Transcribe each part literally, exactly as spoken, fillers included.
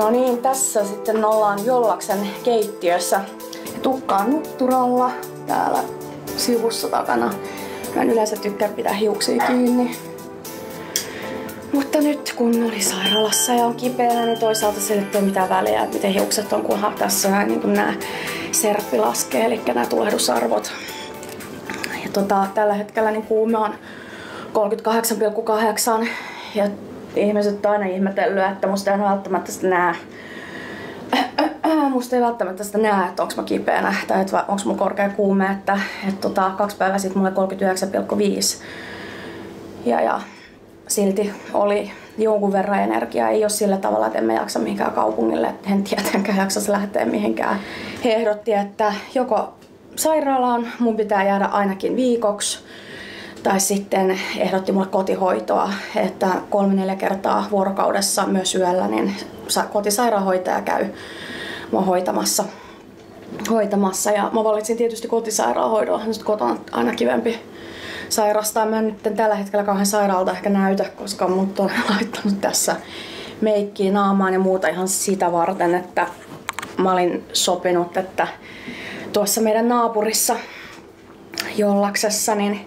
No niin, tässä sitten ollaan Jollaksen keittiössä. Tukka on nutturalla täällä sivussa takana. Mä en yleensä tykkää pitää hiuksia kiinni. Mutta nyt kun oli sairaalassa ja on kipeänä, niin toisaalta se ei ole mitään väliä, että miten hiukset on, kunhan tässä näin, niin nämä serppi laskee, eli nämä tulehdusarvot. Ja tota, tällä hetkellä niin kuume on kolmekymmentäkahdeksan pilkku kahdeksan ja ihmiset on aina ihmetellyt, että musta ei välttämättä sitä näe. Musta ei välttämättä sitä näe, että onko mä kipeänä tai että onko mulla korkea kuume, että, että tota, kaksi päivää sitten mulla kolmekymmentäyhdeksän pilkku viisi. Ja, ja silti oli jonkun verran energiaa. Ei ole sillä tavalla, että en mä jaksa mihinkään kaupungille. En tietenkään jaksaisi lähteä mihinkään. He ehdotti, että joko sairaalaan mun pitää jäädä ainakin viikoksi. Tai sitten ehdotti mulle kotihoitoa, että kolme neljä kertaa vuorokaudessa myös yöllä niin kotisairaanhoitaja käy mua hoitamassa. hoitamassa. Ja mä valitsin tietysti kotisairaanhoidon, kotona on aina kivempi sairastaa. Mä en nyt tällä hetkellä kauhean sairaalta ehkä näytä, koska mut on laittanut tässä meikkiä naamaan ja muuta ihan sitä varten, että mä olin sopinut, että tuossa meidän naapurissa Jollaksessa niin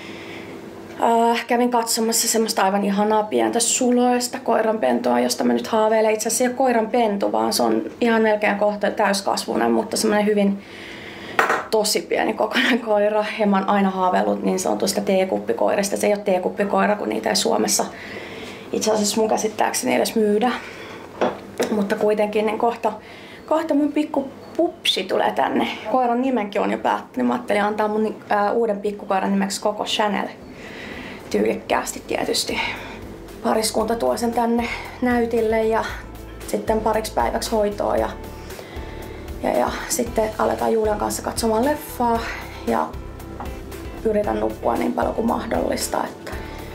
Äh, kävin katsomassa semmoista aivan ihanaa pientä suloista koiranpentua, josta mä nyt haaveilen. Itse asiassa ei ole koiranpentu, vaan se on ihan melkein kohta täyskasvuinen, mutta semmoinen hyvin tosi pieni kokoinen koira. Ja mä oon aina haaveillut niin sanotusta teekuppikoirista. Se ei ole teekuppikoira, kun niitä ei Suomessa itse asiassa mun käsittääkseni edes myydä. Mutta kuitenkin niin kohta, kohta mun pikku pupsi tulee tänne. Koiran nimenkin on jo päättänyt. Mä ajattelin antaa mun äh, uuden pikkukoiran nimeksi Coco Chanel. Tyylikkäästi tietysti. Pariskunta tuo sen tänne näytille ja sitten pariksi päiväksi hoitoa ja, ja, ja sitten aletaan Julian kanssa katsomaan leffaa ja yritän nukkua niin paljon kuin mahdollista, että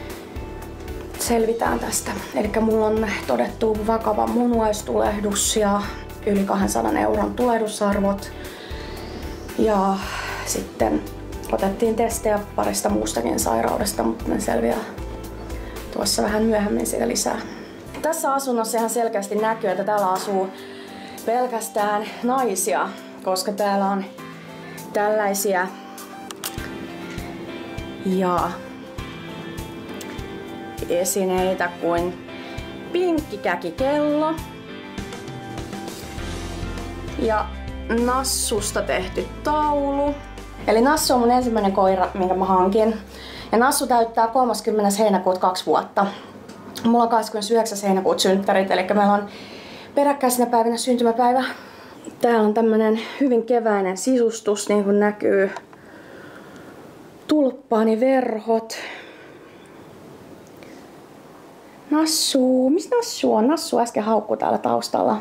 selvitään tästä. Eli mulla on todettu vakava munuaistulehdus ja yli kahdensadan euron tulehdusarvot ja sitten otettiin testejä parista muustakin sairaudesta, mutta ne selviää tuossa vähän myöhemmin siitä lisää. Tässä asunnossa ihan selkeästi näkyy, että täällä asuu pelkästään naisia, koska täällä on tällaisia ja esineitä kuin pinkkikäkikello ja Nassusta tehty taulu. Eli Nassu on mun ensimmäinen koira, minkä mä hankin. Ja Nassu täyttää kolmaskymmenes heinäkuuta kaksi vuotta. Mulla on kahdeskymmenesyhdeksäs heinäkuuta synttärit, eli meillä on peräkkäisenä päivinä syntymäpäivä. Täällä on tämmönen hyvin keväinen sisustus, niin kuin näkyy. Tulppaaniverhot. Nassu, missä Nassu on? Nassu äsken haukkui täällä taustalla.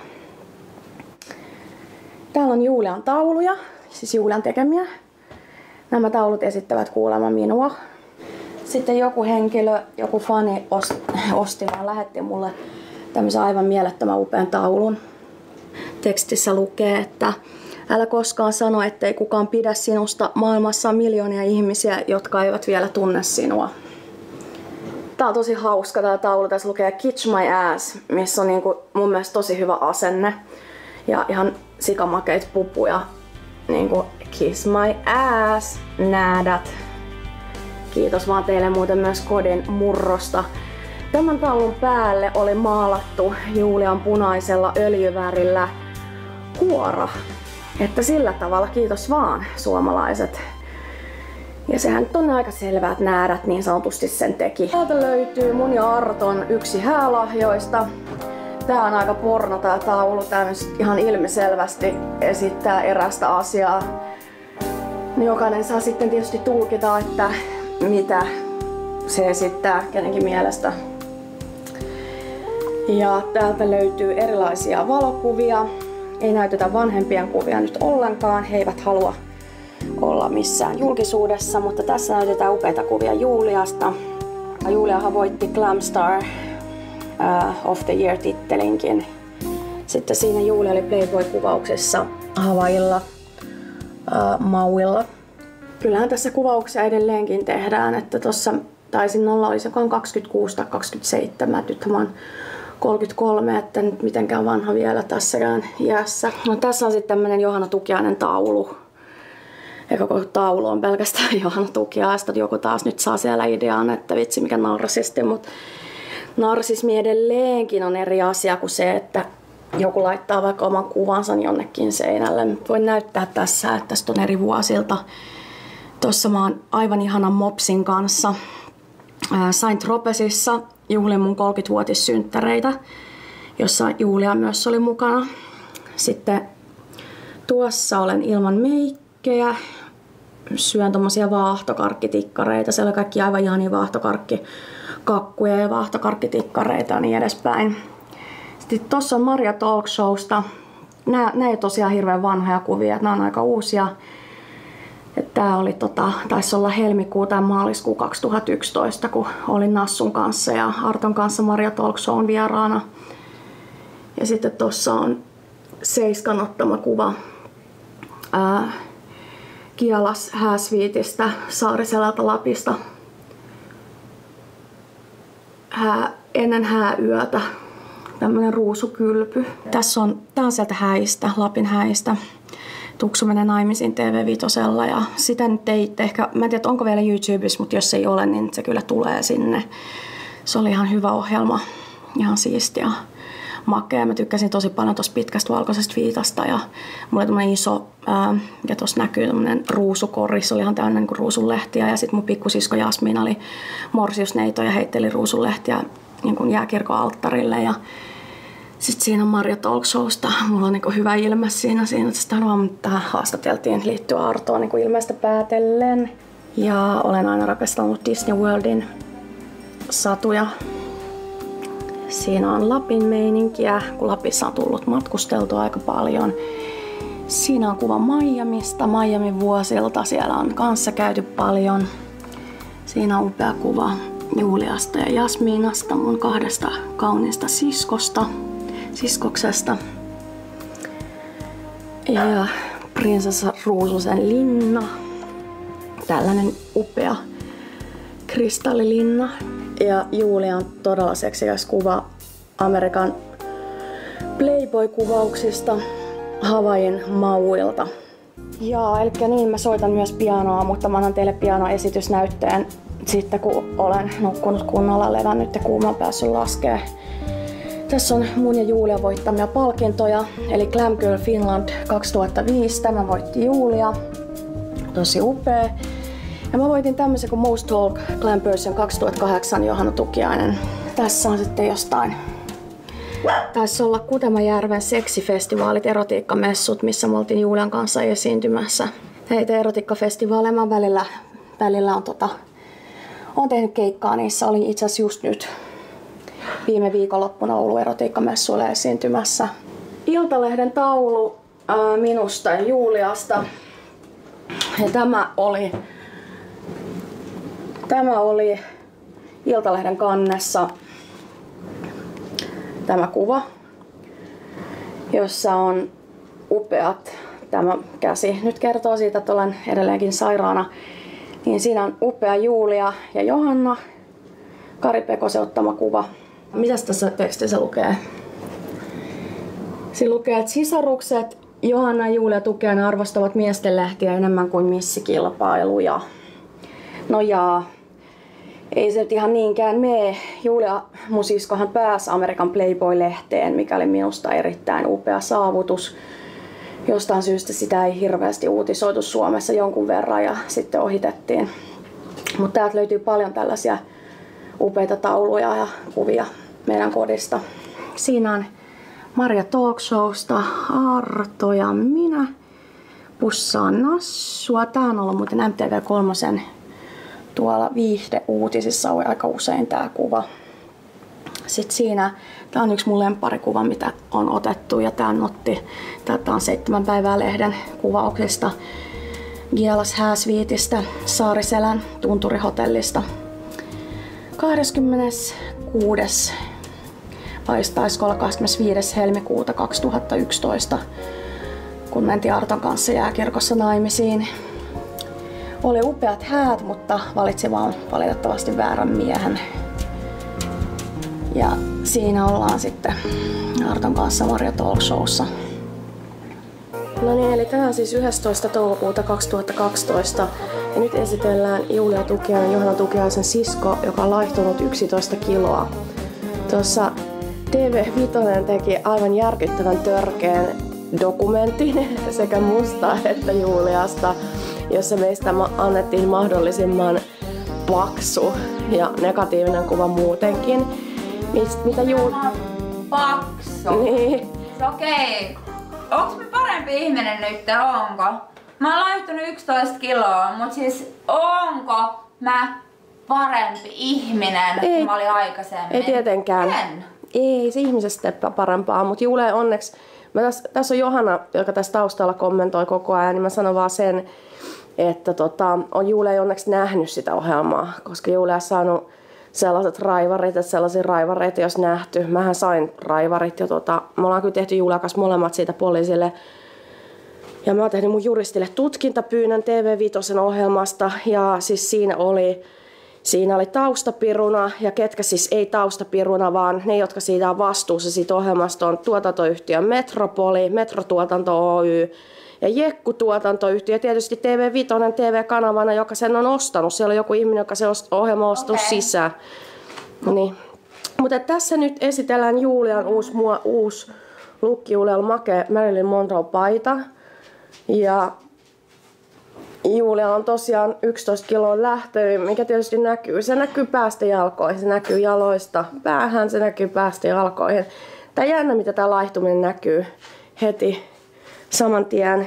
Täällä on Julian tauluja, siis Julian tekemiä. Nämä taulut esittävät kuulemma minua. Sitten joku henkilö, joku fani osti ja lähetti mulle tämmöisen aivan mielettömän upean taulun. Tekstissä lukee, että älä koskaan sano, ettei kukaan pidä sinusta. Maailmassa on miljoonia ihmisiä, jotka eivät vielä tunne sinua. Tää on tosi hauska tää taulu. Tässä lukee Kiss my ass, missä on niinku mun mielestä tosi hyvä asenne. Ja ihan sikamakeit pupuja. Niinku Kiss my ass, näädät. Kiitos vaan teille muuten myös kodin murrosta. Tämän taulun päälle oli maalattu Julian punaisella öljyvärillä kuora. Että sillä tavalla kiitos vaan suomalaiset. Ja sehän nyt on aika selvää, että näädät niin sanotusti sen teki. Täältä löytyy mun ja Arton yksi häälahjoista. Tää on aika porno tää taulu. Tää nyt ihan ilmiselvästi esittää erästä asiaa. Jokainen saa sitten tietysti tulkita, että mitä se esittää kenenkin mielestä. Ja täältä löytyy erilaisia valokuvia. Ei näytetä vanhempien kuvia nyt ollenkaan. He eivät halua olla missään julkisuudessa, mutta tässä näytetään upeita kuvia Juliasta. Juliahan voitti Glamstar uh, of the Year-tittelinkin. Sitten siinä Julia oli Playboy-kuvauksessa Havailla, uh, Mauilla. Kyllähän tässä kuvauksia edelleenkin tehdään, että tuossa taisin olla, olisi kaksikymmentäkuusi tai kaksikymmentäseitsemän, nyt mä oon kolmekymmentäkolme, että nyt mitenkään vanha vielä tässäkään iässä. No, tässä on sitten tämmönen Johanna Tukiainen taulu. Ja koko taulu on pelkästään Johanna Tukiaista. Joku taas nyt saa siellä idean, että vitsi mikä narsismi, mutta narsismi edelleenkin on eri asia kuin se, että joku laittaa vaikka oman kuvansa jonnekin seinälle. Voin näyttää tässä, että tästä on eri vuosilta. Tuossa mä oon aivan ihanan mopsin kanssa. Sain Tropesissa juhlin mun kolmekymmentävuotissynttäreitä, jossa Julia myös oli mukana. Sitten tuossa olen ilman meikkejä. Syön tommosia vaahtokarkkitikkareita. Siellä oli kaikki aivan ihania vaahtokarkkikakkuja ja vaahtokarkkitikkareita ja niin edespäin. Sitten tossa on Maria Talk Showsta. Nää, nää ei ole tosiaan hirveän vanhoja kuvia, nää on aika uusia. Tää oli tota, taisi olla helmikuu tai maaliskuu kaksituhattayksitoista, kun olin Nassun kanssa ja Arton kanssa Maria Talk Shown vieraana. Ja sitten tossa on Seiskan ottama kuva ää, Kialas hääsviitistä Saariselältä Lapista. Hää, ennen hääyötä. Tämmönen ruusukylpy. Tässä on, tää on sieltä häistä, Lapin häistä. Tuksu menee naimisiin T V Vitosella ja sitä nyt ei ehkä, mä en tiedä onko vielä YouTubessa, mutta jos ei ole, niin se kyllä tulee sinne. Se oli ihan hyvä ohjelma, ihan siistiä, makea. Mä tykkäsin tosi paljon tosta pitkästä valkoisesta viitasta ja mulla oli tämmönen iso, ää, ja tossa näkyy tämmönen ruusukori, se oli ihan täynnä niinku ruusunlehtiä ja sit mun pikkusisko Jasmin oli morsiusneito ja heitteli ruusunlehtiä niin jääkirkon alttarille ja sitten siinä on Maria Talk Showsta. Mulla on niin hyvä ilme siinä. Siinä sitä tähän haastateltiin liittyen Artoon niin ilmeistä päätellen. Ja olen aina rakastanut Disney Worldin satuja. Siinä on Lapin meininkiä, kun Lapissa on tullut matkusteltua aika paljon. Siinä on kuva Miamista, Miamin vuosilta. Siellä on kanssa käyty paljon. Siinä on upea kuva Juliasta ja Jasminasta, mun kahdesta kauniista siskosta. siskoksesta. Ja prinsessa Ruususen linna. Tällainen upea kristallilinna. Ja Julia on todella seksikäs kuva Amerikan Playboy-kuvauksista Havaijin Mauilta. Ja eli niin, mä soitan myös pianoa, mutta mä annan teille pianoesitysnäytteen sitten kun olen nukkunut kunnolla, levännyt ja kuuma on päässyt laskee. Tässä on mun ja Julia voittamia palkintoja, eli Glam Girl Finland kaksituhattaviisi, tämä voitti Julia, tosi upea. Ja mä voitin tämmöisen kuin Most Talk Glam Person kaksituhattakahdeksan, Johanna Tukiainen. Tässä on sitten jostain, taisi olla Kutemajärven seksifestivaalit, erotiikkamessut, missä me oltiin Julian kanssa esiintymässä. Heitä erotiikkafestivaaleja mä välillä, välillä on, tota, on tehnyt keikkaa niissä, olin itse asiassa just nyt. Viime viikonloppuna ollut erotiikkamessuilla esiintymässä. Iltalehden taulu ää, minusta ja Juliasta. Ja tämä oli, tämä oli Iltalehden kannessa tämä kuva, jossa on upeat, tämä käsi nyt kertoo siitä, että olen edelleenkin sairaana. Niin siinä on upea Julia ja Johanna, Kari Pekosen ottama kuva. Mitäs tässä tekstissä lukee? Siinä lukee, että sisarukset Johanna ja Julia Tukiainen arvostavat miestenlehtiä enemmän kuin missikilpailuja. No jaa, ei se nyt ihan niinkään mene. Julia, mun siskohan pääsi Amerikan Playboy-lehteen, mikä oli minusta erittäin upea saavutus. Jostain syystä sitä ei hirveästi uutisoitu Suomessa jonkun verran ja sitten ohitettiin. Mutta täältä löytyy paljon tällaisia upeita tauluja ja kuvia meidän kodista. Siinä on Maria Talk Showsta, Arto ja minä. Pussaan Nassua. Tää on ollut muuten M T V kolme tuolla viihdeuutisissa on aika usein tää kuva. Sitten siinä, tää on yksi mun lempparikuva, mitä on otettu ja tää otti, tää on seitsemän päivää lehden kuvauksesta Gialas hääsviitistä Saariselän tunturihotellista. kahdeskymmeneskuudes vai taisiko olla kahdeskymmenesviides helmikuuta kaksituhattayksitoista, kun mentiin Arton kanssa jääkirkossa naimisiin. Oli upeat häät, mutta valitsin vaan valitettavasti väärän miehen. Ja siinä ollaan sitten Arton kanssa Marja Talk Showssa. No niin, eli tänään siis yhdestoista toukokuuta kaksituhattakaksitoista ja nyt esitellään Julia Tukiainen, Johanna Tukiaisen sisko, joka on laihtunut yksitoista kiloa. Tuossa T V viisi teki aivan järkyttävän törkeän dokumentin sekä musta että Juliasta, jossa meistä annettiin mahdollisimman paksu ja negatiivinen kuva muutenkin. Mitä Julia... Paksu? Niin. Okei. Onks mä parempi ihminen nyt, onko? Mä oon laihtunut yksitoista kiloa, mut siis onko mä parempi ihminen ei, kuin mä olin aikaisemmin? Ei tietenkään. En. Ei se ihmisestä parempaa, mutta Jule onneksi, tässä, tässä on Johanna, joka tässä taustalla kommentoi koko ajan, niin mä sanon vaan sen, että tota, on Jule ei onneksi nähnyt sitä ohjelmaa, koska Jule on saanut sellaiset raivarit, että sellaisia raivareita jos nähty. Mähän sain raivarit ja tota, me ollaan kyllä tehty Julen kanssa molemmat siitä poliisille. Ja mä oon tehnyt mun juristille tutkintapyynnön T V viisi ohjelmasta ja siis siinä oli, siinä oli taustapiruna ja ketkä siis ei taustapiruna, vaan ne, jotka siitä on vastuussa siitä ohjelmasta on tuotantoyhtiö Metropoli, Metrotuotanto Oy ja Jekku tuotantoyhtiö ja tietysti T V viisi T V-kanavana, joka sen on ostanut. Siellä on joku ihminen, joka se ohjelma on ostanut okay. sisään. Niin. Mutta tässä nyt esitellään Julian uusi, mua, uusi lukki. Julialla makea Marilyn Monroe-paita. Ja Julia on tosiaan yksitoista kiloa lähtenyt, mikä tietysti näkyy. Se näkyy päästä jalkoihin, se näkyy jaloista päähän, se näkyy päästä jalkoihin. Tää jännä, mitä tää laihtuminen näkyy heti saman tien.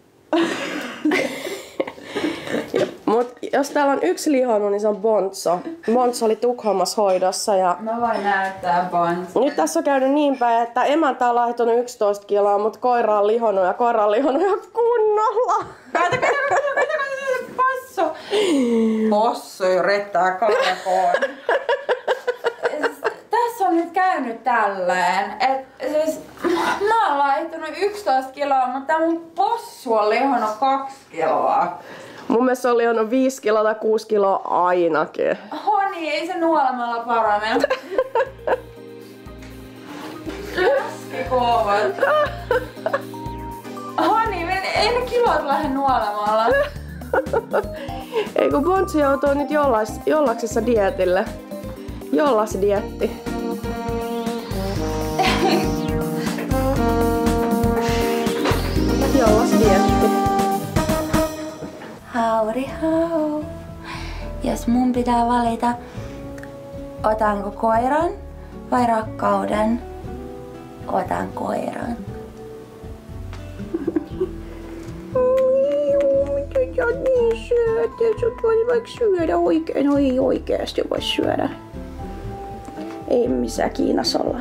Mut jos täällä on yksi lihonnut, niin se on Bonzo. Bonzo oli Tukholmassa hoidossa. Ja mä voin näyttää Bonzo. Nyt tässä on käynyt niin päin, että emäntä on laihtunut yksitoista kiloa, mutta koira on lihonnut ja koira on lihonnut ihan kunnolla. Kaita, kaita, kaita, kaita, kaita, Possu. Possu yrittää karkoon. Tässä on nyt käynyt tälleen, että siis mä oon laihtunut yksitoista kiloa, mutta tää mun possu on lihonnut kaksi kiloa. Mun mielestä se oli lihonnut viisi kiloa tai kuusi kiloa ainakin. Honi, ei se nuolemalla parane. Läskikovat. Honi, ei ne kilot lähde nuolemalla. Ei kun Bonzo joutuu nyt jollas, jollaksessa dietille. Jollas dietti. Jollas dietti. Howdy how. Jos mun pitää valita, otanko koiran vai rakkauden, otan koiran. Sä oot niin söötä, sä voit vaikka syödä oikein, no ei oikeesti voi syödä. Ei missään Kiinassa olla.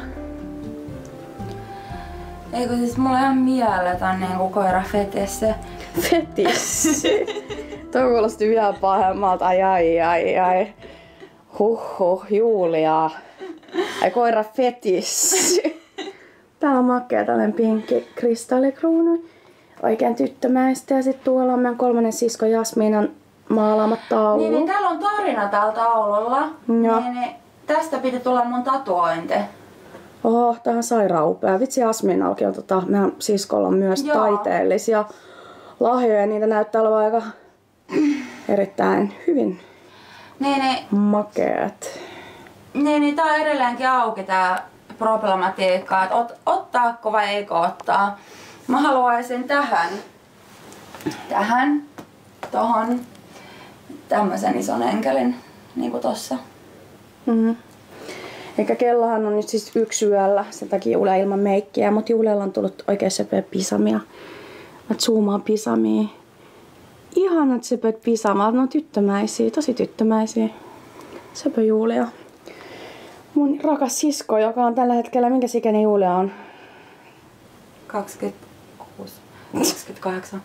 Eikö siis mulla on ihan mieletön niinku koira fetissi. Fetissi? Toi kuulosti vielä pahemmalta, ai ai ai ai. Huhhuh, Julia. Ai koira fetissi. Täällä on makea tällainen pinkki kristallikruunu. Oikein tyttömäistä ja sitten tuolla on meidän kolmannen sisko Jasminan maalaamat taulu. Niin, niin täällä on tarina täällä taululla. Niin, niin, tästä piti tulla mun tatuointi. Oho, tää on sairaan upea. Vitsi Jasminallakin on tota, meidän siskolla on myös Joo. taiteellisia lahjoja. Niitä näyttää olevan aika erittäin hyvin niin, niin, makeat. Niin, niin tää on edelleenkin auki tää problematiikka, että ot, ottaako vai eikö ottaa. Mä haluaisin tähän, tähän, tohon, tämmösen ison enkelin, niinku tossa. Mm-hmm. Eikä kellohan on nyt siis yksi yöllä, sen takia Jule ilman meikkiä, mutta Julella on tullut oikein söpöä pisamia. Mä zoomaan pisamia. Ihanat söpöt pisamat, ne on tyttömäisiä, tosi tyttömäisiä. Söpö Julia. Mun rakas sisko, joka on tällä hetkellä, minkä ikäinen Julia on? kaksikymmentäkuusi. kaksikymmentäkahdeksan.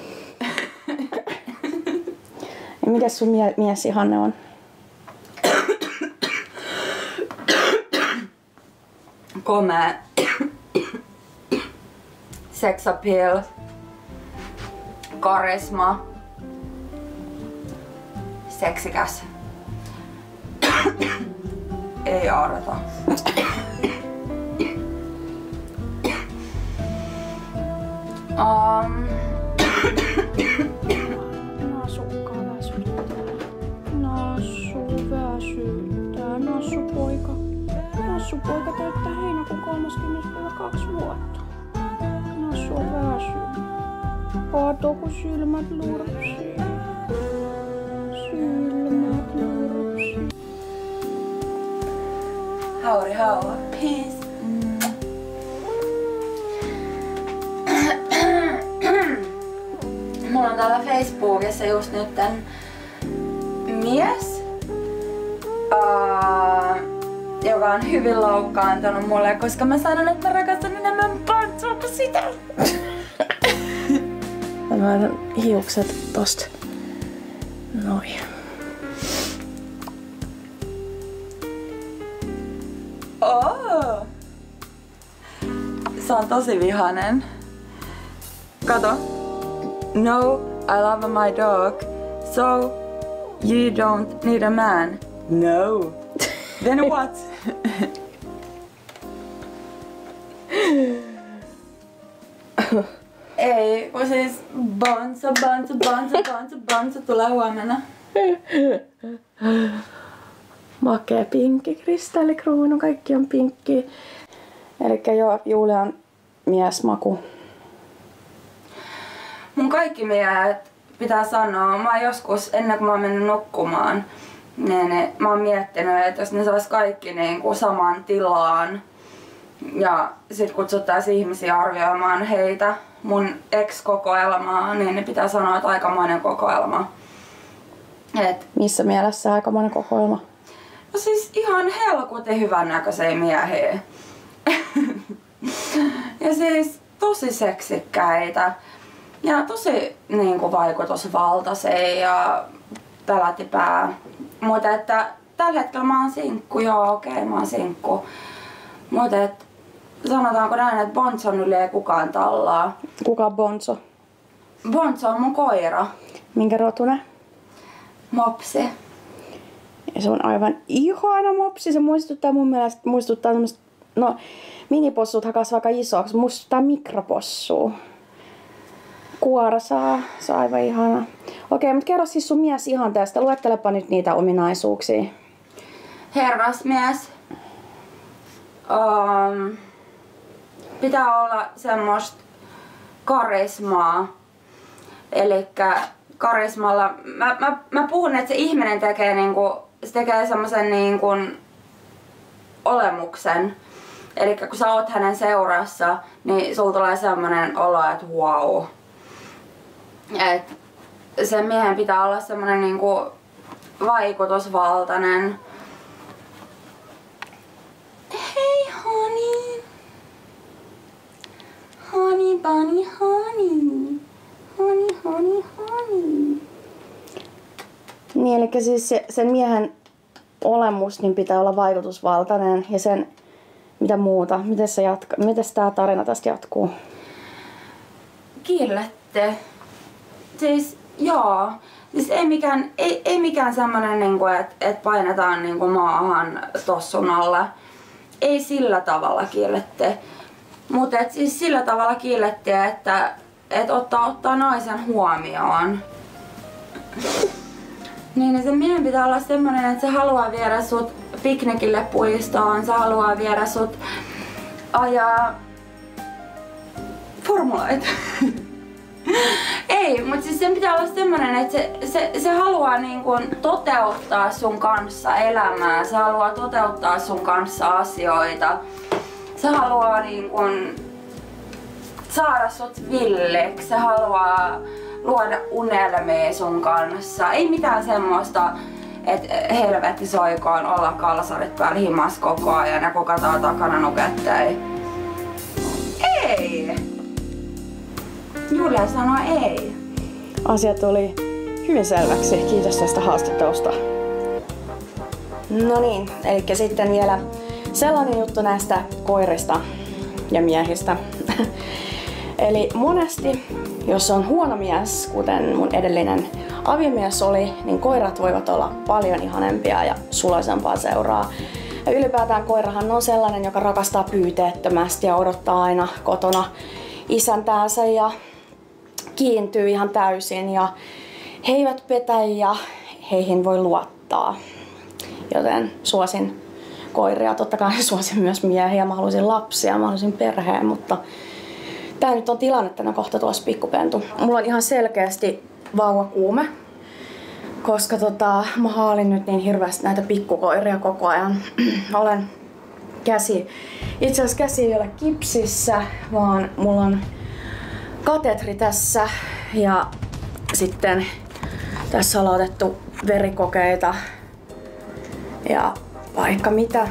Ja mikäs sun mie- mies ihanne on? Komea. Sex appeal. Karisma. Seksikäs. Ei aarata. Katso, kun silmät lurpsii. Silmät lurpsii. Hauri hauha. Peace. Mm. Mulla on täällä Facebookissa just nyt tän mies, uh, joka on hyvin loukkaantunut mulle, koska mä sanon, että mä rakastan enemmän Bonzoa kuin sitä. Mä laitan hiukset tosta. Noin. Oh. Se on tosi vihanen. Kato. No, I love my dog. So, you don't need a man. No. Then what? Ei, kun siis Bonzo, Bonzo, Bonzo, Bonzo, Bonzo tulee huomenna. Makea pinkki, kristallikruunu, kaikki on pinkki. Elikkä joo, Julian miesmaku. Mun kaikki miehet pitää sanoa, mä oon joskus ennen kuin mä oon mennyt nukkumaan, niin, niin mä oon miettinyt, että jos ne sais kaikki niin kuin saman tilaan ja sit kutsuttaisiin ihmisiä arvioimaan heitä, mun ex-kokoelmaa, niin ne pitää sanoa, että aikamoinen kokoelma. Et, Missä mielessä aikamoinen kokoelma? no siis ihan helkutin hyvän näköisiä miehiä. Ja siis tosi seksikkäitä. Ja tosi niin kuin, vaikutusvaltaisia ja pelätti pää. Mutta että tällä hetkellä mä oon sinkku, joo okei okay, mä oon sinkku. Mutta että sanotaanko näin, että Bonzon yli ei kukaan tallaa. Kuka on Bonzo? Bonzo on mun koira. Minkä rotunen? Mopsi. Ja se on aivan ihana mopsi. Se muistuttaa mun mielestä, muistuttaa tämmöistä, no minipossuthan kasvaa aika isoksi, muistuttaa mikropossua. Kuora saa, se on aivan ihana. Okei, mutta kerro siis sun mies ihan tästä. Luettelepa nyt niitä ominaisuuksia. Herrasmies. Um, pitää olla semmoista karismaa. Elikkä karismalla, mä, mä, mä puhun, että se ihminen tekee niinku, se tekee semmoisen niinku olemuksen. Elikkä kun sä oot hänen seurassa, niin sulla tulee semmoinen olo, että wow. Et sen miehen pitää olla semmoinen niinku vaikutusvaltainen. Hei honey. Honey bunny honey. Honey honey honey. Niin, eli siis se, sen miehen olemus niin pitää olla vaikutusvaltainen ja sen mitä muuta. Miten se jatka, miten tää tarina tästä jatkuu? Killette. Siis joo. Siis ei mikään, ei, ei mikään semmonen niinku, että et painetaan niinku maahan tossun alle. Ei sillä tavalla killette. Mutta siis sillä tavalla killette, että et ottaa, ottaa naisen huomioon. Niin sen miehen pitää olla semmonen, että se haluaa viedä sut piknikille puistoon, se haluaa viedä sut ajaa formuloita. Ei, mutta siis sen pitää olla semmonen, että se, se, se haluaa niin kun toteuttaa sun kanssa elämää, se haluaa toteuttaa sun kanssa asioita. Se haluaa niin kun saada sut villeksi, se haluaa luoda unelmia sun kanssa. Ei mitään semmoista, että helvetti soikoon olla kalsarit päällä himas koko ajan ja kokataan takana nuketteja. Ei! Julia sanoi ei. Asiat oli hyvin selväksi. Kiitos tästä haastattelusta. No niin, eli sitten vielä sellainen juttu näistä koirista ja miehistä. Eli monesti, jos on huono mies, kuten mun edellinen aviomies oli, niin koirat voivat olla paljon ihanempia ja suloisempaa seuraa. Ja ylipäätään koirahan on sellainen, joka rakastaa pyyteettömästi ja odottaa aina kotona isäntäänsä ja kiintyy ihan täysin ja he eivät petä ja heihin voi luottaa. Joten suosin koiria, totta kai suosin myös miehiä, mä halusin lapsia, mä halusin perheen, mutta Tää nyt on tilanne tänä kohta tuossa pikkupentu. Mulla on ihan selkeästi vauvakuume, koska tota, mä haalin nyt niin hirveästi näitä pikkukoiria koko ajan. Olen käsi, itse asiassa käsi ei ole kipsissä, vaan mulla on katetri tässä ja sitten tässä on otettu verikokeita ja vaikka mitä.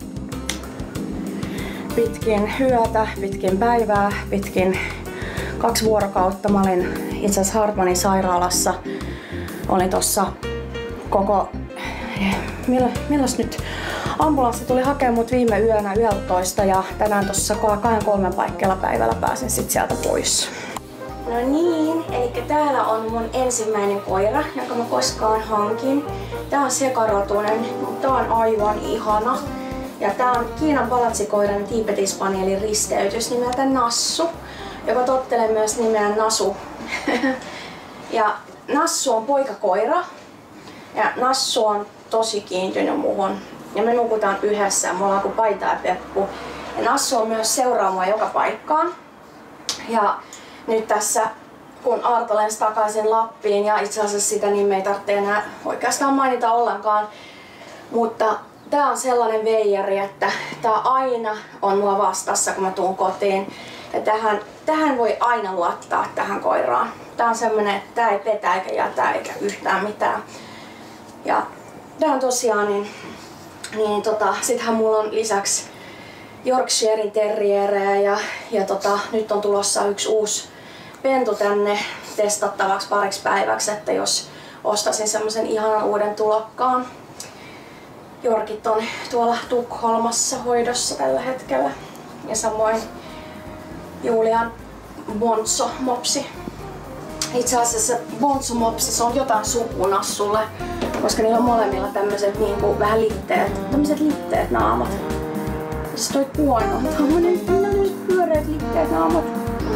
Pitkin yötä, pitkin päivää, pitkin kaksi vuorokautta. Mä olin itse asiassa Hartmanin sairaalassa. Olin tossa koko... Milloin nyt? Ambulanssi tuli hakemaan mut viime yönä yöltoista ja tänään tossa kahden kolmen paikkeilla päivällä pääsin sit sieltä pois. No niin, eli täällä on mun ensimmäinen koira, jonka mä koskaan hankin. Tää on sekarotunen, mutta tää on aivan ihana. Ja tää on Kiinan palatsikoiran tiibeti-spanielin risteytys nimeltä Nassu, joka tottelee myös nimeä Nasu. Ja Nassu on poikakoira ja Nassu on tosi kiintynyt muhun. Ja me nukutaan yhdessä, me ollaan kuin paita ja peppu. Ja Nassu on myös seuraa mua joka paikkaan. Ja nyt tässä kun Arto lensi takaisin Lappiin ja itse asiassa sitä nimeä ei tarvitse enää oikeastaan mainita ollenkaan. Mutta tää on sellainen veijari, että tää aina on mua vastassa kun mä tuun kotiin. Ja tähän, tähän voi aina luottaa tähän koiraan. Tää on semmonen, että tää ei petä eikä jätä eikä yhtään mitään. Ja tää on tosiaan niin, niin tota, sittenhän mulla on lisäksi Yorkshiren terrierejä ja, ja tota, nyt on tulossa yksi uusi pentu tänne testattavaksi pariksi päiväksi, että jos ostaisin semmosen ihanan uuden tulokkaan. Yorkit on tuolla Tukholmassa hoidossa tällä hetkellä ja samoin Julian Bonzo mopsi. Itse asiassa Bonzo mopsi se on jotain sukua Nassulle, koska niillä on molemmilla tämmöiset niinku vähän litteet, tämmöiset litteet naamat. Tässä toi kuono on tommonen, tämmöiset pyöreät litteet naamat.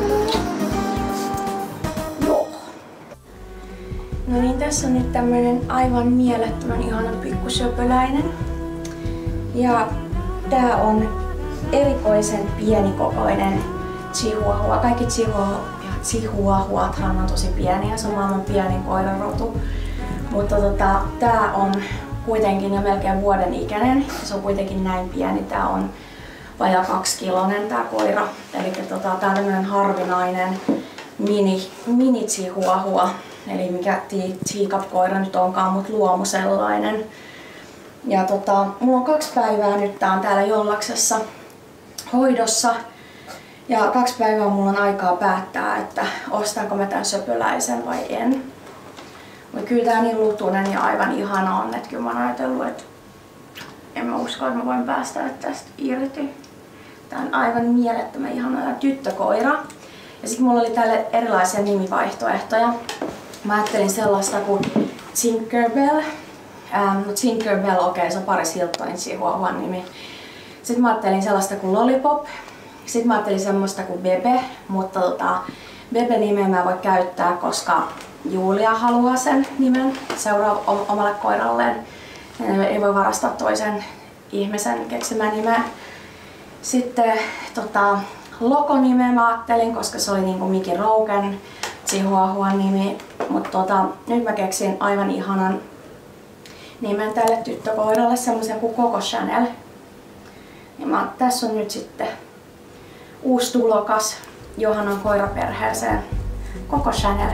Joo. No niin, tässä on nyt tämmönen aivan mielettömän ihanan pikkusöpöläinen. Ja tää on erikoisen pienikokoinen chihuahua. Kaikki chihuahuathan on tosi pieniä, se on maailman pienin koirarotu. Mutta tota, tää on kuitenkin jo melkein vuoden ikäinen. Se on kuitenkin näin pieni. Tää on vajaa kaksikiloinen tää koira. Eli tota, tää on tämmönen harvinainen mini, mini chihuahua. Eli mikä teacup-koira nyt onkaan, mut luomu sellainen. Ja tota, mulla on kaksi päivää nyt, tää on täällä Jollaksessa hoidossa. Ja kaksi päivää mulla on aikaa päättää, että ostanko mä tän söpöläisen vai en. Mutta kyllä tää niin lutunen ja aivan ihana on, että kyllä mä oon ajatellut, että en mä usko, että mä voin päästä tästä irti. Tää on aivan mielettömän ihana tyttökoira. Ja sit mulla oli täällä erilaisia nimivaihtoehtoja. Mä ajattelin sellaista kuin Tinkerbell. Ähm, no Tinkerbell, okei, okay, se on Paris Hiltonin chihuahuan nimi. Sitten mä ajattelin sellaista kuin Lollipop. Sitten mä ajattelin semmoista kuin Bebe, mutta tota, Bebe-nimeä mä en voi käyttää, koska Julia haluaa sen nimen seuraa omalle koiralleen. Ei voi varastaa toisen ihmisen keksimään nimeä. Sitten tota, Loko-nimeä mä ajattelin, koska se oli niinku Mickey Rourken chihuahuan nimi. Mutta tota, nyt mä keksin aivan ihanan nimen tälle tyttökoiralle, semmoisen kuin Coco Chanel. Ja mä, tässä on nyt sitten uusi tulokas Johannan koiraperheeseen. Coco Chanel.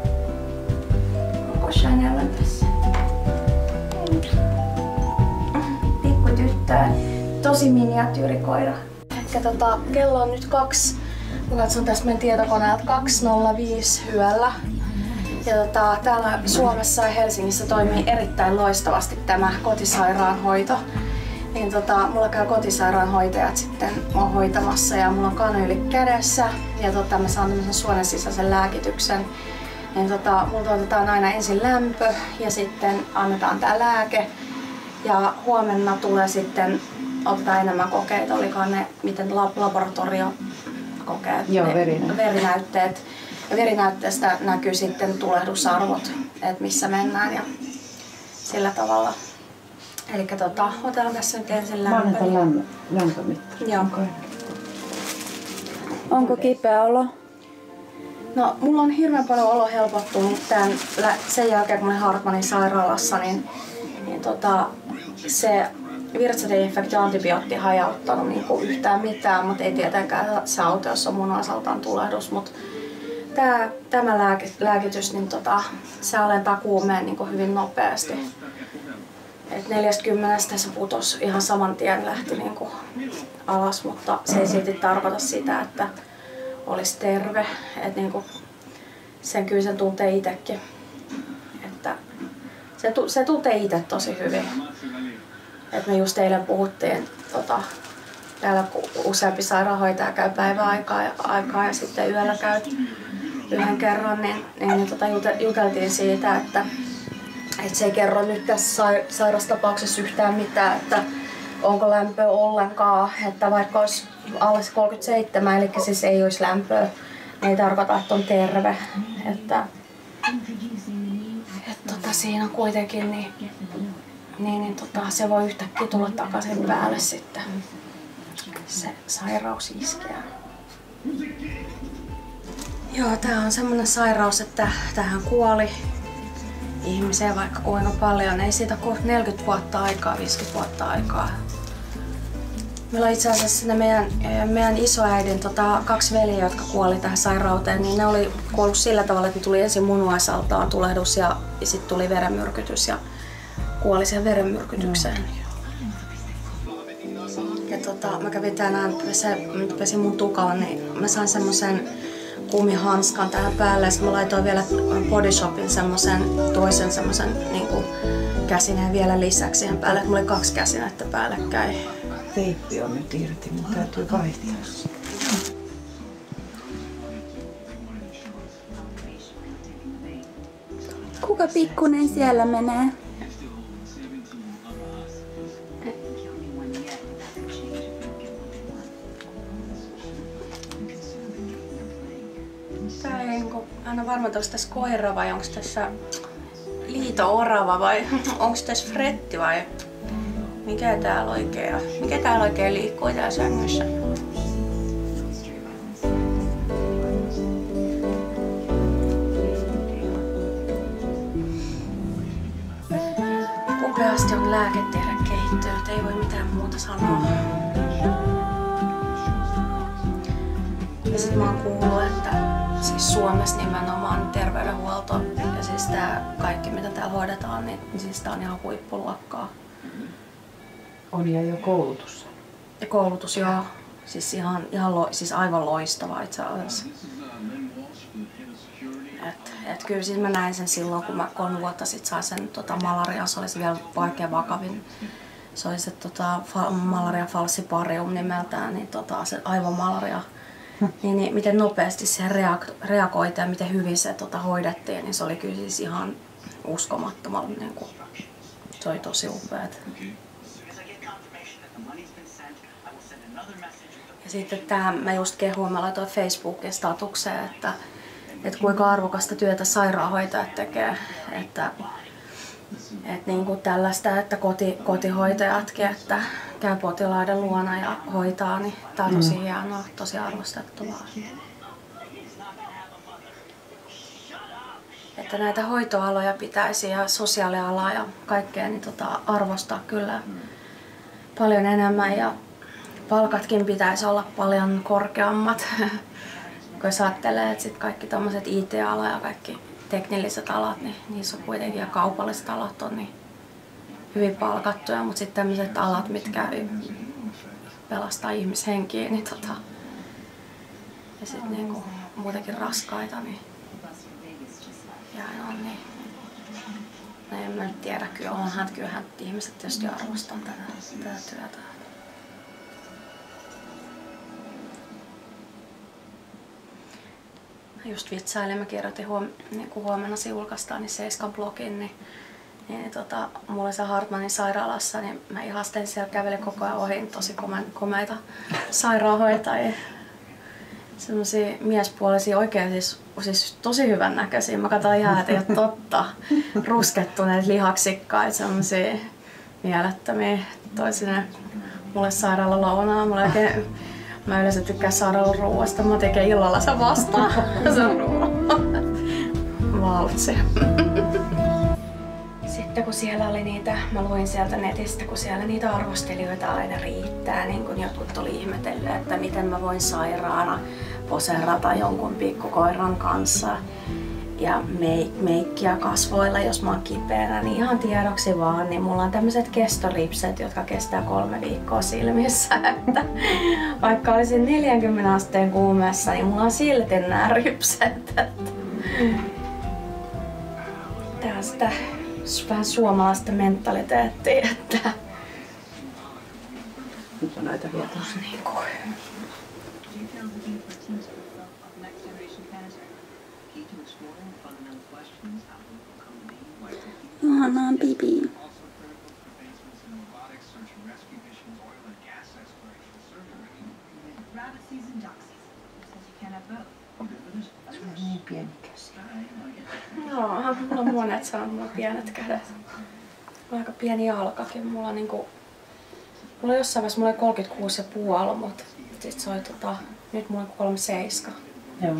Coco Chanel on tässä. Pikku tyttö. Tosi miniatyyrikoira. Ehkä tota, kello on nyt kaksi. Mä katson tästä meidän tietokoneelta kaksi nolla viisi yöllä. Ja tota, täällä Suomessa ja Helsingissä toimii erittäin loistavasti tämä kotisairaanhoito. Niin tota, mulla käy kotisairaanhoitajat sitten mua hoitamassa ja mulla on kanyyli kädessä ja tota, mä saan tämmösen suonen sisäisen lääkityksen. Niin tota, mulla otetaan aina ensin lämpö ja sitten annetaan tää lääke. Ja huomenna tulee sitten, otetaan enemmän kokeita, olikohan ne miten laboratoriokokeet, Joo, ne verinäytteet. verinäytteet. Ja verinäytteestä näkyy sitten tulehdusarvot, että missä mennään ja sillä tavalla. Eli tota, otetaan tässä nyt ensin lämpö. Mä annan tämän lämpömittarin. Joo. Onko kipeä olo? No, mulla on hirveän paljon olo helpottunut tämän, sen jälkeen, kun olin Hartmanin sairaalassa, niin, niin tota, se virtsadeinfektio-antibiootti hajauttanut niin kuin yhtään mitään, mutta ei tietenkään se auta, jos on munuaisaltaan tulehdus. Mut tää, tämä lääke, lääkitys, niin tota, se alentaa kuumeen niin kuin hyvin nopeasti. Et neljäkymmentä se putosi ihan saman tien, lähti niin kuin alas, mutta se ei silti tarkoita sitä, että olisi terve. Et niin kuin sen kyllä sen tuntee itsekin. Että se, se tuntee itse tosi hyvin. Et me just eilen puhuttiin, tota, täällä useampi sairaanhoitaja käy päiväaikaa ja, aikaa ja sitten yöllä käy yhden kerran, niin, niin, niin tota, juteltiin siitä, että, että se ei kerro nyt tässä sairastapauksessa yhtään mitään, että onko lämpöä ollenkaan, että vaikka olisi alle kolmekymmentäseitsemän, eli siis ei olisi lämpöä, niin ei tarkoita, että on terve. Että, että tota, siinä kuitenkin niin, niin, niin tota, se voi yhtäkkiä tulla takaisin päälle sitten. Se sairaus iskeä. Joo, tää on semmonen sairaus, että tähän kuoli ihmisiä vaikka kuinka paljon. Ei siitä kohta neljäkymmentä vuotta aikaa, viisikymmentä vuotta aikaa. Meillä on itse asiassa ne meidän, meidän isoäidin tota, kaksi veljeä, jotka kuoli tähän sairauteen, niin ne oli kuollut sillä tavalla, että ne tuli ensin munuaisaltaan tulehdus ja, ja sitten tuli verenmyrkytys ja kuoli siihen verenmyrkytykseen. Ja tota, mä kävin tänään, se pesin mun tukalla, niin mä sain semmosen kumihanskan tähän päälle ja mä laitoin vielä Body Shopin semmosen toisen semmosen niinku käsineen vielä lisäksi siihen päälle, että mulla oli kaksi käsinettä päällekkäin. Teippi on nyt irti, mun täytyy vaihtaa. Kuka pikkunen siellä menee? Tää ei niinku aina varma, onko tässä koira vai onko tässä liito-orava vai onko tässä fretti vai mikä täällä oikein, mikä täällä oikein liikkuu täällä sängyssä? Upeasti on lääketiede kehittynyt, ei voi mitään muuta sanoa. Ja sit mä oon kuullut, että siis Suomessa nimenomaan terveydenhuolto ja siis tää kaikki mitä täällä hoidetaan, niin siis tää on ihan huippuluokkaa. On ja jo koulutus. Ja koulutus joo, siis ihan, ihan lo, siis aivan loistava itse asiassa. Et, et kyllä siis mä näin sen silloin, kun mä kolme vuotta sitten sain sen tota, malaria, se oli se vielä vaikea vakavin. Se oli se tota, fa, malaria falciparum nimeltään, niin tota, se aivomalaria. Niin, niin, miten nopeasti siihen reagoitiin ja miten hyvin se tota, hoidettiin, niin se oli kyllä siis ihan uskomattoman, niin kuin, se oli tosi upeat. Ja sitten tämä, mä just kehuin, mä laitoin Facebookin statukseen, että, että kuinka arvokasta työtä sairaanhoitajat tekee. Että, että niin kuin tällaista, että koti, kotihoitajatkin, että käy potilaiden luona ja hoitaa, niin tää on tosi mm. hienoa, tosi arvostettavaa. Että näitä hoitoaloja pitäisi ja sosiaalialaa ja kaikkea niin tota, arvostaa kyllä paljon enemmän. Ja palkatkin pitäisi olla paljon korkeammat, kun jos ajattelee, että sit kaikki tommoset I T-ala ja kaikki teknilliset alat, niin niissä on kuitenkin ja kaupalliset alat on niin hyvin palkattuja, mutta sitten tämmöiset alat, mitkä pelastaa ihmishenkiä, niin tota, ja sitten niinku muutenkin raskaita, niin ja on niin. No en mä nyt tiedä, kyllä onhan, kyllähän ihmiset tietysti arvostaa tätä, tätä työtä. Just vitsailen, mä kirjoitin huom, niin kun huomenna se julkaistaan niin Seiskan blogin, niin, niin tota, mulla se Hartmanin sairaalassa, niin mä ihastelin siellä, kävelin koko ajan ohi tosi komeita sairaanhoitajia. Sellaisia miespuolisia, oikein siis, siis tosi hyvän näköisiä. Mä katsoin ihan, että ei ole totta. Ruskettuneet lihaksikkaita, sellaisia mielettömiä. Toi sinne mulle sairaala lounaa. Mulla oikein Mä yleensä tykkään saarelluruuasta. Mä tekee illalla se vastaan. Se on ruoa. Valtse. Sitten kun siellä oli niitä, mä luin sieltä netistä, kun siellä niitä arvostelijoita aina riittää, niin kun jotkut oli ihmetellyt, että miten mä voin sairaana poseerata jonkun pikkukoiran kanssa ja meik- meikkiä kasvoilla, jos mä oon kipeänä, niin ihan tiedoksi vaan, niin mulla on tämmöiset kestoripset, jotka kestää kolme viikkoa silmissä, että vaikka olisin neljänkymmenen asteen kuumeessa, niin mulla on silti nämä ripset. Tää on sitä vähän suomalaista mentaliteettia, että nyt on näitä vielä tosi. niin kuin. Ihanaa bibi. Niin pieni käsi. Joo, mulla on monet sanonut, mulla on pienet kädet. Mulla on aika pieni jalkakin. Mulla on niinku... Mulla on jossain vaiheessa mulla oli kolmekymmentäkuusi pilkku viisi, mutta sit se oli tota... Nyt mulla on kolmekymmentäseitsemän. Joo.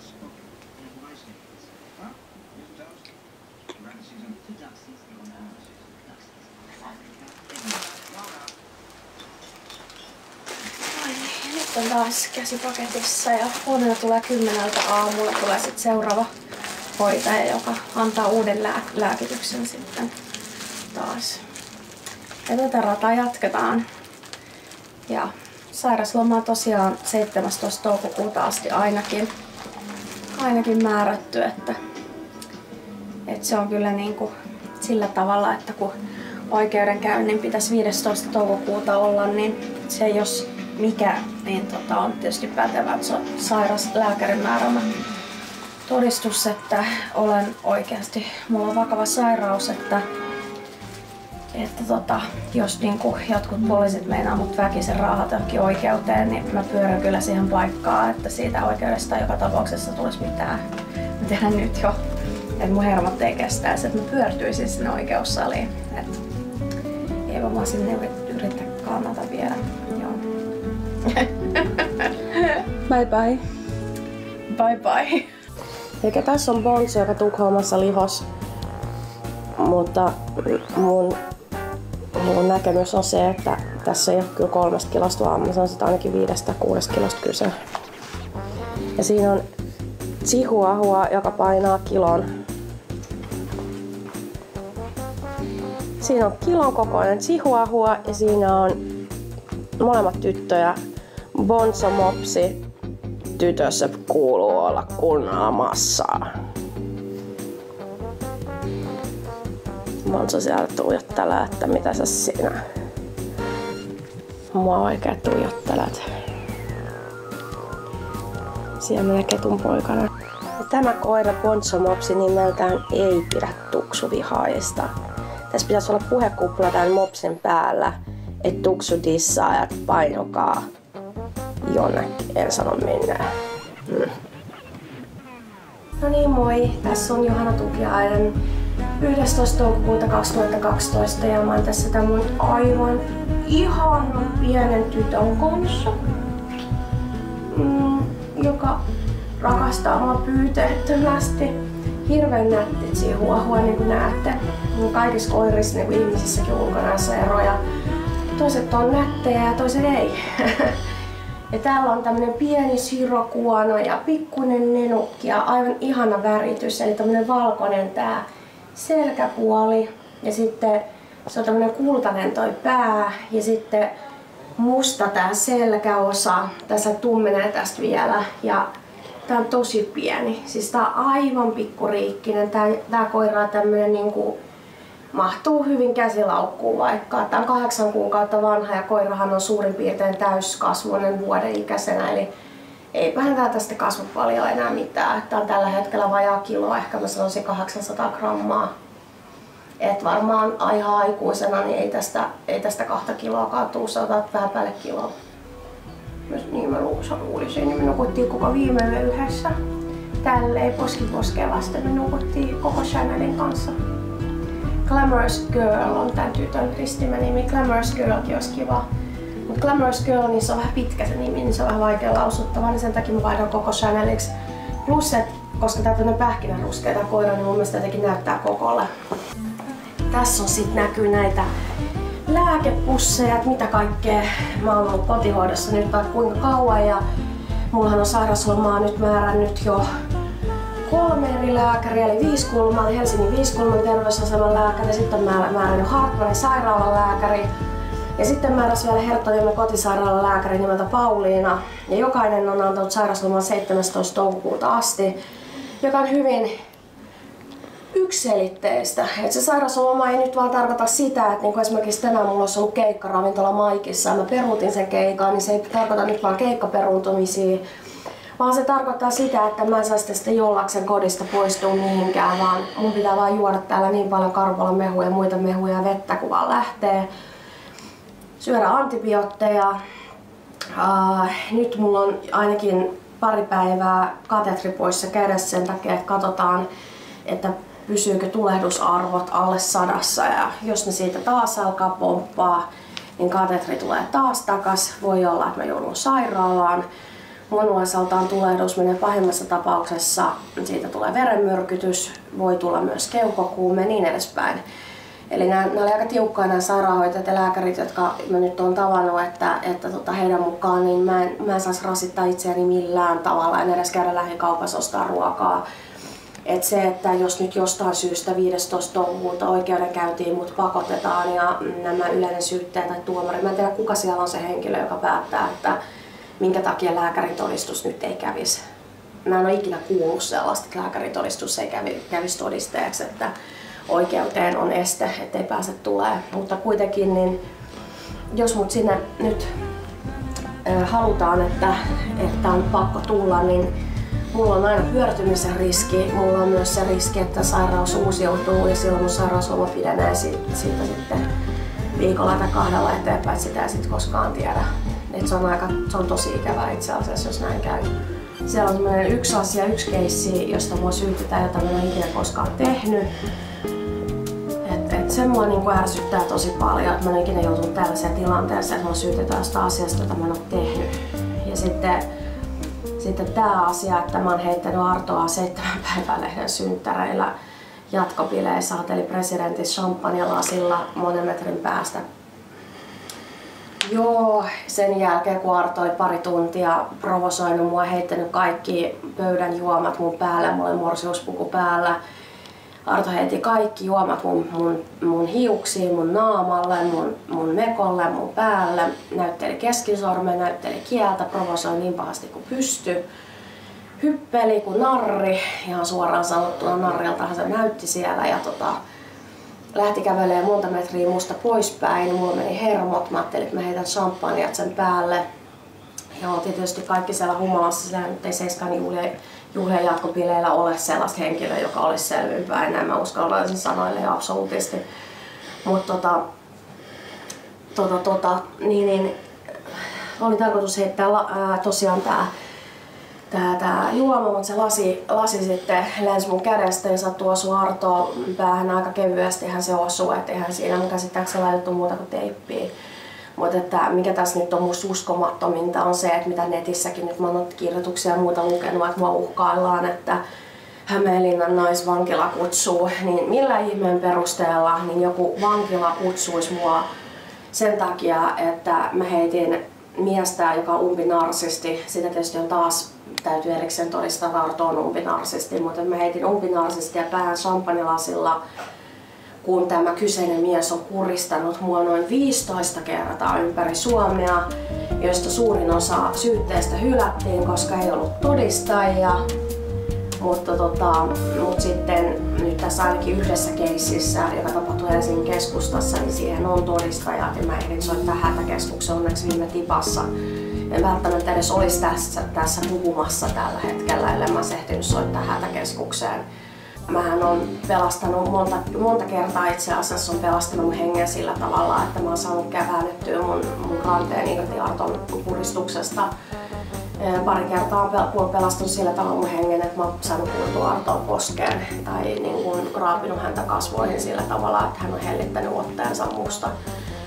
Nyt on taas käsi paketissa ja huomenna tulee kymmeneltä aamulla tulee sit seuraava hoitaja, joka antaa uuden lää- lääkityksen sitten taas. Ja tätä rataa jatketaan. Ja sairaslomaa tosiaan seitsemästoista toukokuuta asti ainakin, ainakin määrätty, että, että se on kyllä niin kuin sillä tavalla, että kun oikeudenkäynnin pitäisi viidestoista toukokuuta olla, niin se jos mikä niin tota, on tietysti pätevä, että se on sairas lääkärin määräämä todistus, että olen oikeasti, mulla on vakava sairaus, että, että tota, jos niin kuin jotkut poliisit meinaa mut väkisin raahata johonkin oikeuteen, niin mä pyörän kyllä siihen paikkaan, että siitä oikeudesta joka tapauksessa tulisi mitään. Mä tiedän nyt jo, että mun hermot ei kestäisi, että mä pyörtyisin sinne oikeussaliin. Et ei vaan sinne yritä kannata vielä. Joo. Bye bye. Bye bye. Eli tässä on Bonzo, joka Tukholmassa lihos, mutta mun, mun näkemys on se, että tässä ei ole kyllä kolmesta kilosta, vaan mä sanoisin, että ainakin viidestä kuudesta kilosta kyse. Ja siinä on Chihuahua, joka painaa kilon. Siinä on kilon kokoinen Chihuahua ja siinä on molemmat tyttöjä. Bonzo mopsi. Tytössä kuuluu olla kunnolla massaa. Bonzo siellä tuijottelee, että mitä sä sinä mua oikein tuijottelet. Siellä menee ketun poikana. Ja tämä koira Bonzo mopsi nimeltään ei pidä tuksuvihaista. Tässä pitäisi olla puhekupla tämän mopsin päällä, että tuksu dissaa ja painokaa jonnekin, en sano minne. Mm. No niin, moi. Tässä on Johanna Tukiainen yhdestoista toukokuuta kaksituhattakaksitoista ja mä oon tässä tämän mun aivan ihanan pienen tytön kanssa, mm, joka rakastaa mua pyyteettömästi. Hirveän nätti Chihuahua, niin kuin näette. Kaikissa koirissa, niin kuin ihmisissäkin ulkonäössä eroja. Toiset on nättejä ja toiset ei. Ja täällä on tämmönen pieni sirokuono ja pikkuinen nenukki ja aivan ihana väritys. Eli tämmönen valkoinen tää selkäpuoli ja sitten se on tämmönen kultainen toi pää ja sitten musta tää selkäosa. Tässä tummenee tästä vielä ja tää on tosi pieni. Siis tää on aivan pikkuriikkinen. Tää, tää koira on tämmönen niinku mahtuu hyvin käsilaukkuun vaikka. Tää on kahdeksan kuukautta vanha ja koirahan on suurin piirtein täyskasvuinen vuoden ikäisenä. Eli eipähän tää tästä kasva paljon enää mitään. Tää on tällä hetkellä vajaa kilo, ehkä mä sanoisin kahdeksansataa grammaa. Et varmaan ihan aikuisena niin ei tästä, ei tästä kahta kiloakaan tuu, sä otat vähän päälle kiloa. Niin mä luulisin, niin me nukuttiin koko viime yö yhdessä. Tälleen poski poskeen vasten me nukuttiin koko Chanelin kanssa. Glamorous Girl on tän tytön ristimä nimi. Glamorous Girlkin olisi kiva. Mut Glamorous Girl, niin se on vähän pitkä se nimi, niin se on vähän vaikea lausuttava, niin sen takia mä vaihdan koko Chaneliksi. Plus, et, koska tää on pähkinänruskea tää koira, niin mun mielestä jotenkin näyttää kokolle. Tässä on sit näkyy näitä lääkepusseja, että mitä kaikkea mä oon ollut kotihoidossa nyt vaikka kuinka kauan. Ja mullahan on sairauslomaa nyt määrännyt jo kolme eri lääkäriä, eli Viiskulman, Helsingin Viiskulman terveysaseman lääkäri, sitten on määrännyt Hartmanin sairaalan lääkäri ja sitten määräsi vielä Herttoniemen kotisairaalan lääkäri nimeltä Pauliina. Ja jokainen on antanut sairauslomaa seitsemästoista toukokuuta asti, joka on hyvin yksiselitteistä. Et se sairausloma ei nyt vaan tarkoita sitä, että niinku esimerkiksi tänään mulla olisi ollut keikka ravintola Maikissa ja mä peruutin sen keikan, niin se ei tarkoita nyt vaan keikkaperuuntumisia, vaan se tarkoittaa sitä, että mä en saa sitä jollaksen kodista poistua mihinkään, vaan mun pitää vaan juoda täällä niin paljon karvalan mehuja ja muita mehuja ja vettä kun vaan lähtee. Syödä antibiootteja. Uh, nyt mulla on ainakin pari päivää katetri poissa kädessä sen takia, että katsotaan, että pysyykö tulehdusarvot alle sadassa ja jos ne siitä taas alkaa pomppaa, niin katetri tulee taas takas. Voi olla, että mä joudun sairaalaan. Munuaisaltaan tulehdus menee pahimmassa tapauksessa, siitä tulee verenmyrkytys, voi tulla myös keuhkokuume ja niin edespäin. Eli nämä, nämä oli aika tiukkoja nämä sairaanhoitajat ja lääkärit, jotka mä nyt olen tavannut, että, että tota heidän mukaan niin mä en, mä en saisi rasittaa itseäni millään tavalla, en edes käydä lähikaupassa ostaa ruokaa. Et se, että jos nyt jostain syystä viidestoista toukokuuta oikeudenkäyntiin mut pakotetaan ja nämä yleinen syyttäjä tai tuomari, mä en tiedä kuka siellä on se henkilö, joka päättää, että minkä takia lääkäritodistus nyt ei kävisi. Mä en ole ikinä kuullut sellaista, että lääkäritodistus ei kävi, kävisi todisteeksi, että oikeuteen on este, ettei pääse tulee. Mutta kuitenkin, niin jos mut sinne nyt äh, halutaan, että, että on pakko tulla, niin mulla on aina pyörtymisen riski. Mulla on myös se riski, että sairaus uusiutuu ja silloin mun sairausloma pidenee siitä, siitä sitten viikolla tai kahdella eteenpäin. Sitä ei sit koskaan tiedä. Et se on, aika, se on tosi ikävää itse asiassa, jos näin käy. Siellä on semmoinen yksi asia, yksi keissi, josta mua syytetään, jota mä en ole ikinä koskaan tehnyt. Et, et se mua niinku ärsyttää tosi paljon, että mä en ikinä joutunut tällaiseen tilanteeseen, että mua syytetään jostain asiasta, jota mä en ole tehnyt. Ja sitten, sitten tää asia, että mä oon heittänyt Artoa seitsemän päivän lehden synttäreillä jatkobileissä Hotelli Presidentin champagnelasilla monen metrin päästä. Joo, sen jälkeen kun Arto oli pari tuntia provosoinut mua, heittänyt kaikki pöydän juomat mun päälle, mulla oli morsiuspuku päällä. Arto heitti kaikki juomat mun, mun, mun hiuksiin, mun naamalle, mun, mun mekolle, mun päälle. Näytteli keskisormen, näytteli kieltä, provosoi niin pahasti kuin pystyi. Hyppeli kuin narri, ihan suoraan sanottuna narriltahan se näytti siellä. Ja tota, lähti kävelemään monta metriä musta poispäin, mulla meni hermot, mä ajattelin, että mä heitän champagnea sen päälle. Ja tietysti kaikki siellä humalassa, siellä nyt ei Seiskan juhlien jatkobileillä ole sellaista henkilöä, joka olisi selvinpäin, näin mä uskaltaisin sanoille ja absoluutisti. Mutta tota, tota, tota, niin, niin, oli tarkoitus heittää ää, tosiaan tää Tää, tää juoma, mutta se lasi, lasi sitten lensi mun kädestä ja sattui osua Artoa päähän aika kevyesti, hän se osuu, et eihän siinä mun käsittääkseni laitettu muuta kuin teippiä. Mutta että mikä tässä nyt on musta uskomattominta on se, että mitä netissäkin nyt mä oon kirjoituksia ja muuta lukenut, että mua uhkaillaan, että Hämeenlinnan naisvankila kutsuu, niin millä ihmeen perusteella niin joku vankila kutsuisi mua sen takia, että mä heitin miestä, joka on umpinarsisti. Sitä tietysti on taas, täytyy erikseen todistaa, että Arto on umpinarsisti, mutta mä heitin umpinarsistia päähän champagnelasilla, kun tämä kyseinen mies on kuristanut mua noin viisitoista kertaa ympäri Suomea, joista suurin osa syytteestä hylättiin, koska ei ollut todistajia. Mutta tota, mut sitten nyt tässä ainakin yhdessä keississä, joka tapahtui Helsingin keskustassa, niin siihen on todistajat ja mä ehdin soittaa hätäkeskuksen onneksi viime tipassa. En välttämättä edes olisi tässä, tässä puhumassa tällä hetkellä, ellei mä olisi ehtinyt soittaa hätäkeskukseen. Mähän on pelastanut monta, monta kertaa itse asiassa on pelastanut mun hengen sillä tavalla, että mä oon saanut käännettyä mun, mun ranteen irti Arton puristuksesta. Pari kertaa on pelastunut sillä tavalla mun hengen, että mä oon saanut kuultua Artoon poskeen tai niin kuin raapinut häntä kasvoihin sillä tavalla, että hän on hellittänyt otteensa musta.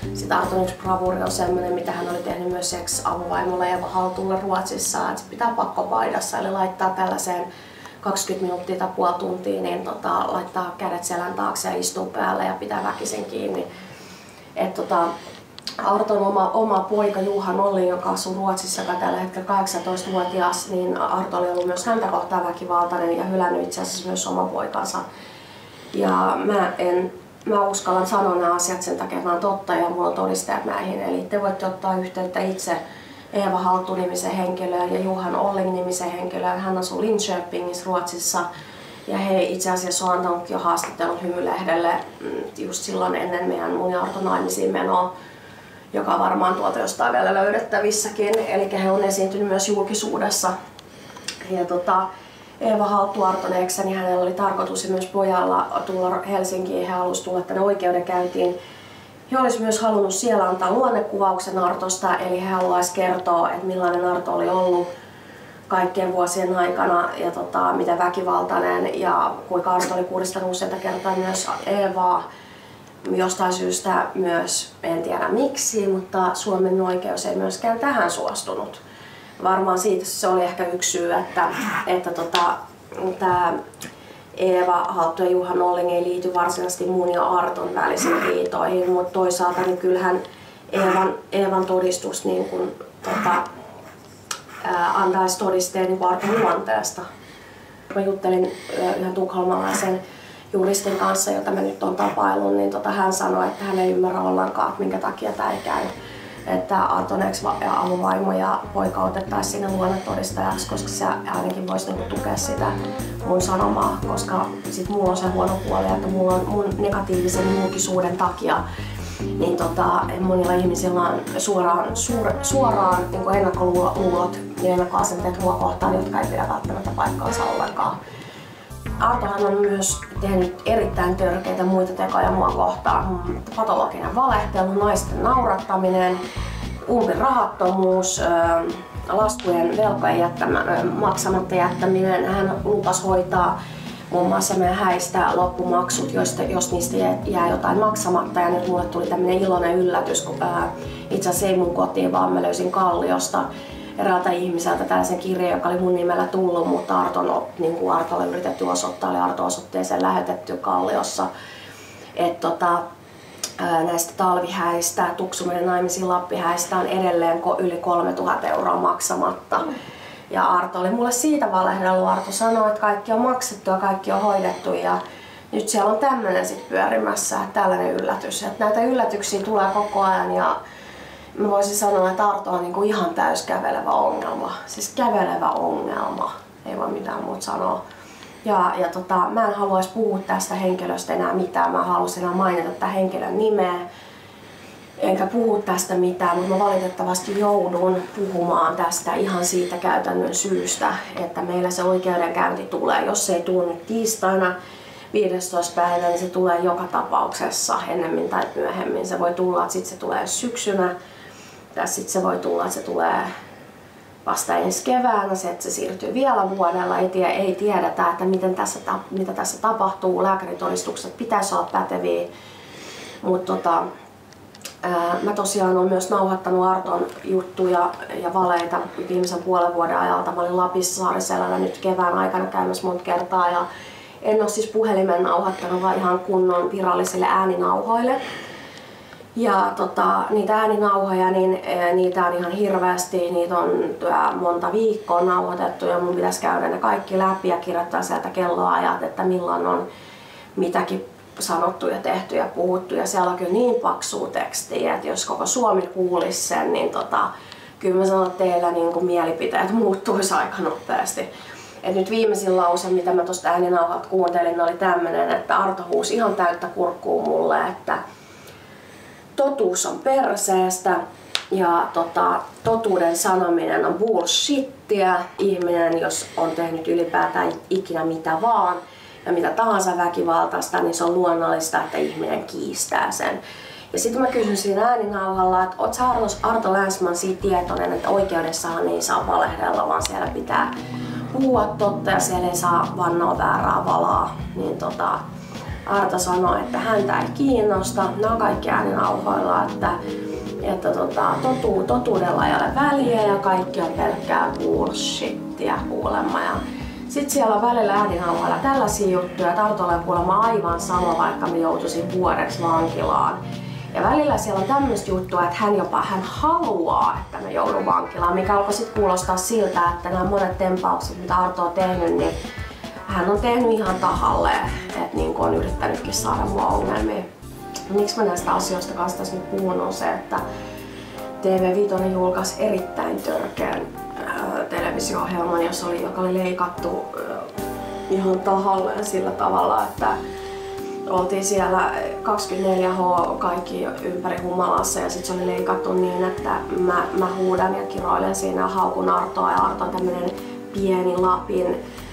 Sitten Arton yksi bravuri on semmoinen, mitä hän oli tehnyt myös sex-avovaimolle Eeva Haltulle Ruotsissa, että se pitää pakkopaidassa, eli laittaa tällaiseen kaksikymmentä minuuttia tai puoli tuntia, niin tota, laittaa kädet selän taakse ja istuu päälle ja pitää väkisin kiinni. Et, tota, Arton oma, oma poika Juha Nolli, joka asuu Ruotsissa, joka tällä hetkellä kahdeksantoistavuotias, niin Arto oli ollut myös häntä kohtaan väkivaltainen ja hylännyt itse asiassa myös oma poikansa. Ja mä, en, mä uskallan sanoa nämä asiat sen takia, että mä oon totta ja mulla on todisteet näihin. Eli te voitte ottaa yhteyttä itse Eeva Haltu-nimisen henkilöön ja Juhan Olling-nimisen henkilöön. Hän asuu Linköpingissä Ruotsissa ja he itse asiassa on antanut jo haastattelun Hymylehdelle just silloin ennen meidän mun ja Arton naimisiin menoa, joka on varmaan tuolta jostain vielä löydettävissäkin. Eli he on esiintynyt myös julkisuudessa. Ja tota, Eeva Haltu Arton eksä, niin hänellä oli tarkoitus myös pojalla tulla Helsinkiin. He halusivat tulla tänne oikeudenkäyntiin. He olisivat myös halunnut siellä antaa luonnekuvauksen Artosta, eli he haluaisivat kertoa, että millainen Arto oli ollut kaikkien vuosien aikana ja tota, miten väkivaltainen ja kuinka Arto oli kuristanut useita kertaa myös Eevaa. Jostain syystä myös, en tiedä miksi, mutta Suomen oikeus ei myöskään tähän suostunut. Varmaan siitä se oli ehkä yksi syy, että, että tota, tämä Eeva Haltu ja Juha Nolling ei liity varsinaisesti mun ja Arton välisiin riitoihin, mutta toisaalta niin kyllähän Eevan, Eevan todistus niin kun, tota, ää, antaisi todisteen niin Arton luonteesta. Mä juttelin yhden tukholmalaisen juristin kanssa, jota mä nyt on tapaillut, niin tota, hän sanoi, että hän ei ymmärrä ollenkaan, että minkä takia tämä ei käy. Että Arton ex-avovaimo ja poika otettaisiin sinne luonnetodistajaksi, koska se ainakin voisi niinku tukea sitä mun sanomaa, koska sit mulla on se huono puoli, että mulla on mun negatiivisen julkisuuden takia, niin tota, monilla ihmisillä on suoraan, suur, suoraan niin ennakkoluulot ja ennakkoasenteet mua kohtaan, jotka ei pidä välttämättä paikkaansa ollenkaan. Artohan on myös tehnyt erittäin törkeitä muita tekoja mua kohtaan. Patologinen valehtelu, naisten naurattaminen, umpin rahattomuus, laskujen velkojen jättämä, maksamatta jättäminen. Hän lupasi hoitaa muun muassa meidän häistä loppumaksut, joista, jos niistä jää jotain maksamatta. Ja nyt mulle tuli tämmöinen iloinen yllätys, kun ää, itse asiassa ei mun kotiin, vaan mä löysin Kalliosta eräältä ihmiseltä tällaisen kirjan, joka oli mun nimellä tullut, mutta Arton, niin kuin Artolle yritetty osoittaa, oli Arto-osoitteeseen lähetetty Kalliossa. Et tota, näistä talvihäistä, Tuksuminen naimisiin Lappihäistä on edelleen yli kolmetuhatta euroa maksamatta. Ja Arto oli mulle siitä valehdellut. Arto sanoi, että kaikki on maksettu ja kaikki on hoidettu. Ja nyt siellä on tämmöinen sit pyörimässä, tällainen yllätys. Et näitä yllätyksiä tulee koko ajan. Ja mä voisin sanoa, että Arto on niinku ihan täys kävelevä ongelma. Siis kävelevä ongelma, ei voi mitään muuta sanoa. Ja, ja tota, mä en haluaisi puhua tästä henkilöstä enää mitään. Mä haluaisin enää mainita tämän henkilön nimeä. Enkä puhu tästä mitään, mutta mä valitettavasti joudun puhumaan tästä ihan siitä käytännön syystä, että meillä se oikeudenkäynti tulee. Jos se ei tule nyt tiistaina viidestoista päivä, niin se tulee joka tapauksessa ennemmin tai myöhemmin. Se voi tulla, että sitten se tulee syksynä. Tai sitten se voi tulla, että se tulee vasta ensi keväänä, se, että se siirtyy vielä vuodella. Ei, tie, ei tiedetä, että miten tässä, mitä tässä tapahtuu. Lääkäritodistukset pitäisi olla päteviä. Mutta tota, mä tosiaan olen myös nauhoittanut Arton juttuja ja valeita viimeisen puolen vuoden ajalta. Mä olin Lapissa Saariselällä nyt kevään aikana käymässä monta kertaa. Ja en ole siis puhelimen nauhoittanut, vaan ihan kunnon virallisille ääninauhoille. Ja tota, niitä ääninauhoja, niin niitä on ihan hirveästi, niitä on monta viikkoa nauhoitettu ja mun pitäisi käydä ne kaikki läpi ja kirjoittaa sieltä kelloajat, että milloin on mitäkin sanottu ja tehty ja puhuttu. Ja siellä on kyllä niin paksua tekstiä, että jos koko Suomi kuulisi sen, niin tota, kyllä mä sanon, että teillä niin kuin mielipiteet muuttuisi aika nopeasti. Et nyt viimeisin lause, mitä mä tuosta ääninauhalta kuuntelin, oli tämmönen, että Arto huusi ihan täyttä kurkkuu mulle, että totuus on perseestä ja tota, totuuden sanominen on bullshittiä. Ihminen, jos on tehnyt ylipäätään ikinä mitä vaan ja mitä tahansa väkivaltaista, niin se on luonnollista, että ihminen kiistää sen. Ja sitten mä kysyn siinä ääninauhalla, että oot sä Arto Länsman siitä tietoinen, että oikeudessahan ei saa valehdella, vaan siellä pitää puhua totta ja siellä ei saa vannoa väärää valaa. Niin tota, Arto sanoi, että häntä ei kiinnosta. Nämä on kaikki ääninauhoilla, että, että tota, totu, totuudella ei ole väliä ja kaikki on pelkkää bullshittia kuulemma. Ja sitten siellä on välillä ääninauhoilla tällaisia juttuja, että Artolla on kuulemma aivan sama, vaikka me joutuisin vuodeksi vankilaan. Ja välillä siellä on tämmöistä juttua, että hän jopa hän haluaa, että me joudun vankilaan, mikä alkoi sitten kuulostaa siltä, että nämä monet tempaukset, mitä Arto on tehnyt, niin hän on tehnyt ihan tahalleen, että niin on yrittänytkin saada mua ongelmia. Miksi mä näistä asioista kanssa tässä nyt puhun on se, että T V viisi julkaisi erittäin törkeän äh, televisio-ohjelman, jossa oli, joka oli leikattu äh, ihan tahalleen sillä tavalla, että oltiin siellä kaksikymmentäneljä H kaikki ympäri humalassa ja sit se oli leikattu niin, että mä, mä huudan ja kiroilen siinä ja haukun Artoa ja Arto on tämmönen pieni Lapin,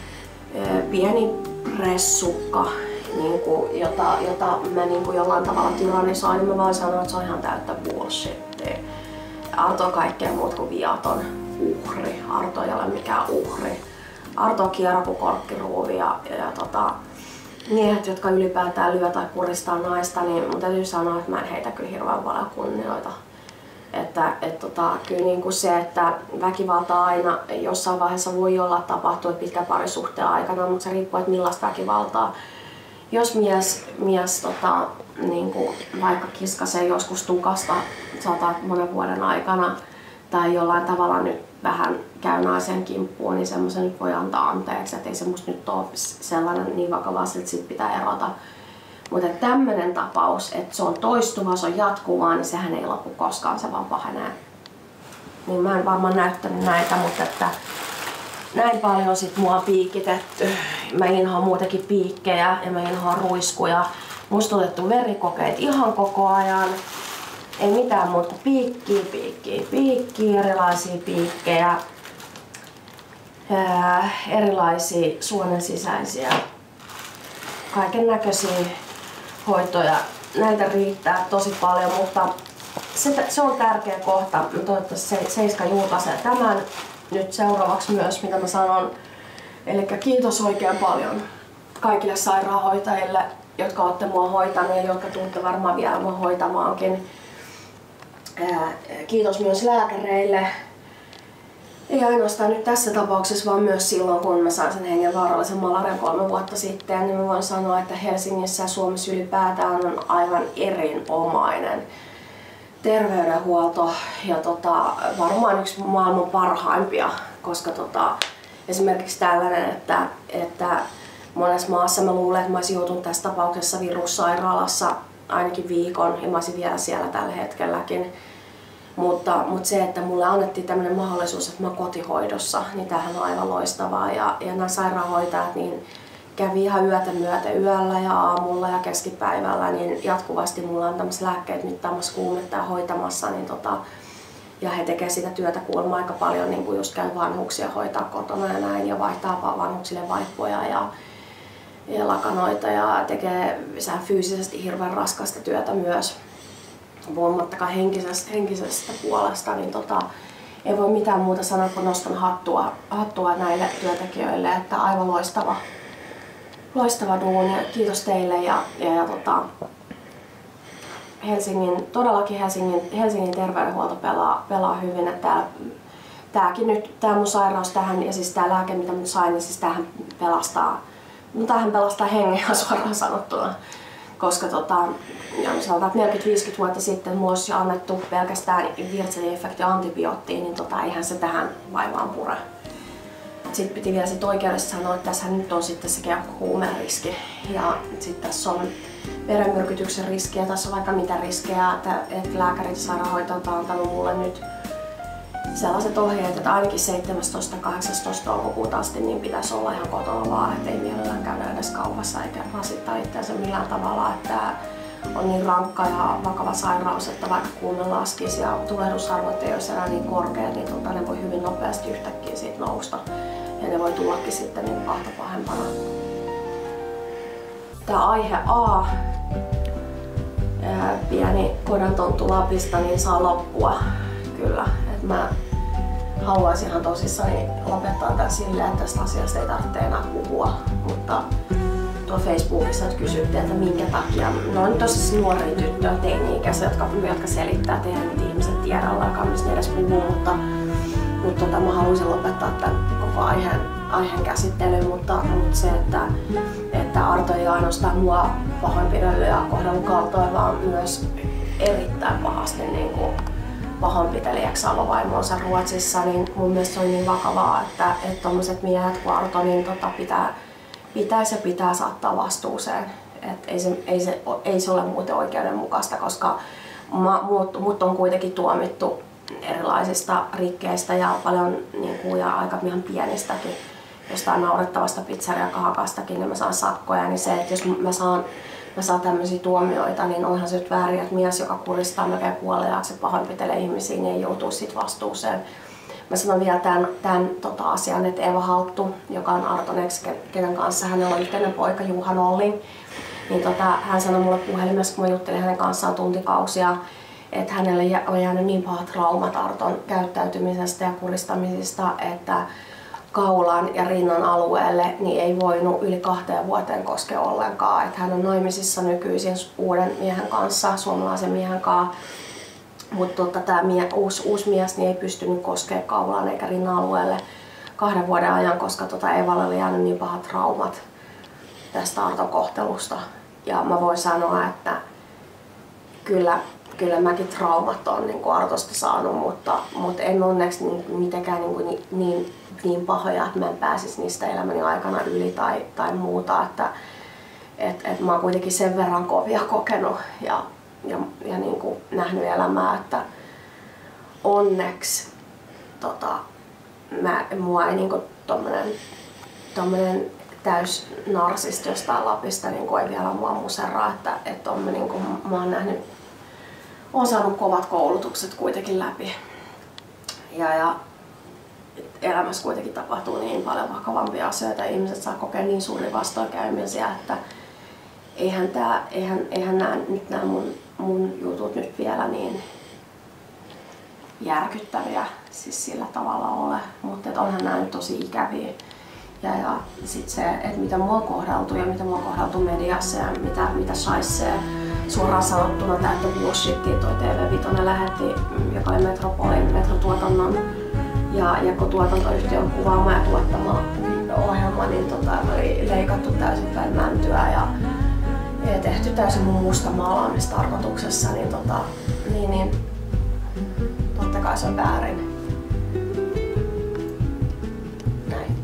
pieni pressukka, niin kuin, jota, jota mä niin kuin jollain tavalla tyrannisoin, niin mä vaan sanoin, että se on ihan täyttä bullshittia. Arto on kaikkea muut kuin viaton uhri. Arto ei ole mikään uhri. Arto on kierro kuin korkkiruuvi ja, ja tota, miehet, jotka ylipäätään lyö tai puristaa naista, niin mun täytyy sanoa, että mä en heitä kyllä hirveän paljon kunnioita. Että et tota, kyllä niin kuin se, että väkivalta aina jossain vaiheessa voi olla tapahtua pitkän parisuhteen aikana, mutta se riippuu, että millaista väkivaltaa. Jos mies, mies tota, niin kuin vaikka kiskasee joskus tukasta sata monen vuoden aikana tai jollain tavalla nyt vähän käy naisen kimppuun, niin semmoisen nyt voi antaa anteeksi, että ei se musta nyt ole sellainen niin vakava, että sit pitää erota. Mutta tämmöinen tapaus, että se on toistuva, se on jatkuvaa, niin sehän ei lopu koskaan, se vaan pahenee. Niin mä en varmaan näyttänyt näitä, mutta että näin paljon sit mua on piikitetty. Mä inhoan muutenkin piikkejä ja mä inhoan ruiskuja. Musta on otettu verikokeet ihan koko ajan. Ei mitään muuta kuin piikkiä, piikkiä, piikkiä, erilaisia piikkejä. Ää, erilaisia suonen sisäisiä. Kaiken näköisiä hoitoja. Näitä riittää tosi paljon, mutta se, se on tärkeä kohta. Toivottavasti Seiska julkaisee tämän nyt seuraavaksi myös, mitä mä sanon. Eli kiitos oikein paljon kaikille sairaanhoitajille, jotka olette mua hoitaneet ja jotka tuutte varmaan vielä mua hoitamaankin. Kiitos myös lääkäreille. Ei ainoastaan nyt tässä tapauksessa, vaan myös silloin, kun mä sain sen hengenvaarallisen malarian kolme vuotta sitten, niin mä voin sanoa, että Helsingissä ja Suomessa ylipäätään on aivan erinomainen terveydenhuolto ja tota, varmaan yksi maailman parhaimpia, koska tota, esimerkiksi tällainen, että, että monessa maassa mä luulen, että mä olisin joutunut tässä tapauksessa virussairaalassa ainakin viikon ja mä olisin vielä siellä tällä hetkelläkin. Mutta, mutta se, että mulle annettiin tämmöinen mahdollisuus, että mä oon kotihoidossa, niin tämähän on aivan loistavaa. Ja, ja nämä sairaanhoitajat niin kävi ihan yötä myöten yöllä ja aamulla ja keskipäivällä, niin jatkuvasti mulla on tämmöiset lääkkeet mittaamassa kuumetta ja hoitamassa. Niin tota, ja he tekevät sitä työtä kuulemma aika paljon, niin kuin just käy vanhuksia hoitaa kotona ja näin ja vaihtaa vanhuksille vaippoja ja, ja lakanoita ja tekee fyysisesti hirveän raskasta työtä myös. Puhumattakaan henkisestä, henkisestä puolesta, niin tota, ei voi mitään muuta sanoa kuin nostan hattua, hattua näille työntekijöille, että aivan loistava, loistava duuni. Kiitos teille ja, ja, ja tota, Helsingin, todellakin Helsingin, Helsingin terveydenhuolto pelaa, pelaa hyvin. Että tääkin nyt, tää mun sairaus tähän ja siis tää lääke mitä mä sain, niin siis tämähän pelastaa, no tämähän pelastaa hengen suoraan sanottuna. Koska tota, sanotaan, että neljäkymmentä viisikymmentä vuotta sitten mulla olisi annettu pelkästään Wirtzelin-efekti antibioottiin, niin tota, eihän se tähän vaivaan pure. Sitten piti vielä sit oikeudessa sanoa, että tässä nyt on sitten se keuhkohuumeriski ja sitten tässä on verenmyrkytyksen riski ja tässä on vaikka mitä riskejä, että, että lääkärit ja sairaanhoitajat on antanut mulle nyt sellaiset ohjeet, että ainakin seitsemästoista kahdeksastoista toukokuuta asti niin pitäisi olla ihan kotona vaan, että ei mielellään käydä edes kaupassa eikä rasittaa itseänsä millään tavalla, että on niin rankka ja vakava sairaus, että vaikka kuume laskisi ja tulehdusarvot ei olisi enää niin korkeat, niin tota, ne voi hyvin nopeasti yhtäkkiä siitä nousta ja ne voi tullakin sitten niin kahta pahempana. Tämä aihe A, pieni koirantonttu Lapista, niin saa loppua kyllä. Et mä haluaisin ihan tosissani lopettaa tämän silleen, että tästä asiasta ei tarvitse enää puhua, mutta tuo Facebookissa, että kysyttiin, että minkä takia. No on tosi nuoria tyttöjä, teini-ikäisiä, jotka, jotka selittää, että eihän nyt ihmiset tiedä ollenkaan, mistä ne edes puhuu, mutta, mutta tota, mä haluaisin lopettaa tämän koko aiheen, aiheen käsittelyn, mutta, mutta se, että, että Arto ei ainoastaan mua pahoinpidellyt ja kohdellut kaltoin, vaan myös erittäin pahasti niin kuin pahoinpitelijäksi avovaimonsa Ruotsissa, niin mun mielestä se on niin vakavaa, että, että tommoset miehet kuin Arto, niin tota, pitää, pitäisi ja pitää saattaa vastuuseen. Et ei, se, ei, se, ei se ole muuten oikeudenmukaista, koska ma, mut, mut on kuitenkin tuomittu erilaisista rikkeistä ja paljon niin kuin, ja aika ihan pienistäkin, jostain naurettavasta pizzeriakahakastakin, niin mä saan sakkoja, niin se, että jos mä saan mä saan tämmöisiä tuomioita, niin onhan se nyt väärin, että mies, joka kuristaa melkein kuoliaaksi ja pahoinpitelee ihmisiä, niin ei joutuu sit vastuuseen. Mä sanon vielä tämän, tämän tota asian, että Eeva Halttu, joka on Arton ex, kenen kanssa hänellä on yhteinen poika Juha Nolling, niin tota, hän sanoi mulle puhelimessa, kun mä juttelin hänen kanssaan tuntikausia, että hänelle on jäänyt niin pahat traumat Arton käyttäytymisestä ja kuristamisesta, että kaulan ja rinnan alueelle niin ei voinut yli kahteen vuoteen koskea ollenkaan. Että hän on naimisissa nykyisin uuden miehen kanssa, suomalaisen miehen kanssa. Mutta tota, tämä mie, uusi, uusi mies niin ei pystynyt koskemaan kaulaan eikä rinnan alueelle kahden vuoden ajan, koska tota Eevalle oli jäänyt niin pahat traumat tästä Arton kohtelusta. Ja mä voin sanoa, että kyllä, kyllä mäkin traumat on niin kuin Artosta saanut, mutta, mutta en onneksi niin, mitenkään niin, kuin, niin niin pahoja, että mä en pääsisi niistä elämäni aikana yli tai, tai muuta. Että, et, et mä oon kuitenkin sen verran kovia kokenut ja, ja, ja niin kuin nähnyt elämää, että onneksi tota, mä, mua ei niin kuin tommonen, tommonen täys narsisti jostain Lapista niin kuin ei vielä mua museraa. Että, et on, niin kuin, mä oon nähnyt, oon saanut kovat koulutukset kuitenkin läpi. Ja, ja, elämässä kuitenkin tapahtuu niin paljon vakavampia asioita ja ihmiset saa kokea niin suuria vastoinkäymisiä, että eihän, tää, eihän, eihän nää, nyt nämä mun, mun jutut nyt vielä niin järkyttäviä siis sillä tavalla ole, mutta onhan nämä nyt tosi ikäviä. Ja, ja sit se, että mitä mua on kohdeltu ja mitä mua on kohdeltu mediassa ja mitä, mitä shaissee suoraan sanottuna täyttä bullshittia toi T V viisi lähetti, joka oli Metropolin metrotuotannon ja jakotuotantoyhtiön kuvaama ja tuottama ohjelma, niin tota, oli leikattu täysin päin mäntyä ja, ja tehty täysin mun musta maalaamistarkoituksessa, niin, tota, niin, niin totta kai se on väärin. Näin.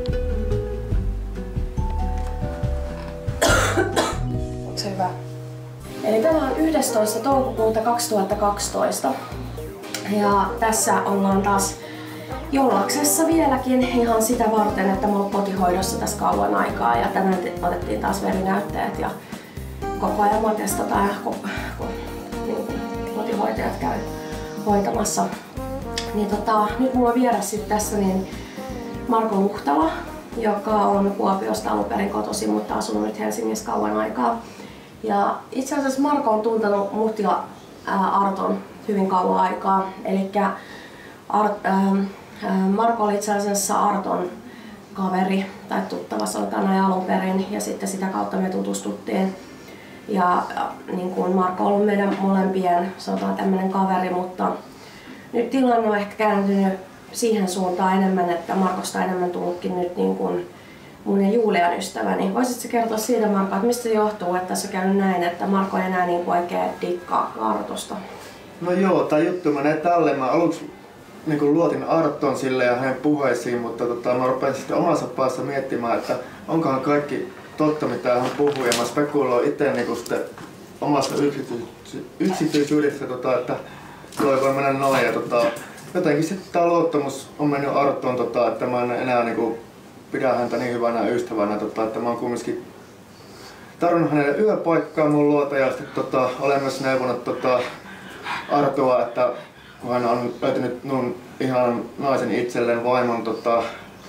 Onko se hyvä? Eli tämä on yhdestoista toukokuuta kaksituhattakaksitoista ja tässä ollaan taas jollaksessa vieläkin ihan sitä varten, että mä oon kotihoidossa tässä kauan aikaa ja tänään otettiin taas verinäytteet ja koko ajan mä testataan ja ko, ko, niin, kotihoitajat käy hoitamassa. Niin tota, nyt mulla on vieras sit tässä niin Marko Luhtala, joka on Kuopiosta alun perin kotoisin, mutta asunut nyt Helsingissä kauan aikaa. Ja itse asiassa Marko on tuntenut mut ja ää, Arton hyvin kauan aikaa. Elikkä Art, ää, Marko oli itse asiassa Arton kaveri tai tuttava, sanotaan näin alun perin, ja sitten sitä kautta me tutustuttiin. Ja niin kuin Marko on ollut meidän molempien, sanotaan tämmöinen kaveri, mutta nyt tilanne on ehkä kääntynyt siihen suuntaan enemmän, että Markosta on enemmän tullutkin nyt niin kuin mun ja Julian ystäväni. Voisitko kertoa siitä, Marko, että mistä se johtuu, että se on käynyt näin, että Marko ei enää niin oikein dikkaa Artosta? No joo, tää juttu menee tälleen. Mä aluksi niin luotin Arttoon sille ja hänen puheisiin, mutta tota, mä rupesin sitten omassa päässä miettimään, että onkohan kaikki totta, mitä hän puhuu, ja mä spekuloin itse niin sitten omasta yksityis- yksityisyydestä, tota, että toi voi mennä noin. Ja, tota, jotenkin sitten tämä luottamus on mennyt Arttoon, tota, että mä en enää niin kuin, pidä häntä niin hyvänä ystävänä, tota, että mä oon kumminkin tarvinnut hänelle yöpaikkaa mun luota ja sitten tota, olen myös neuvonut tota, Artoa, että kun hän on löytänyt nun ihan naisen itselleen vaimon, tota,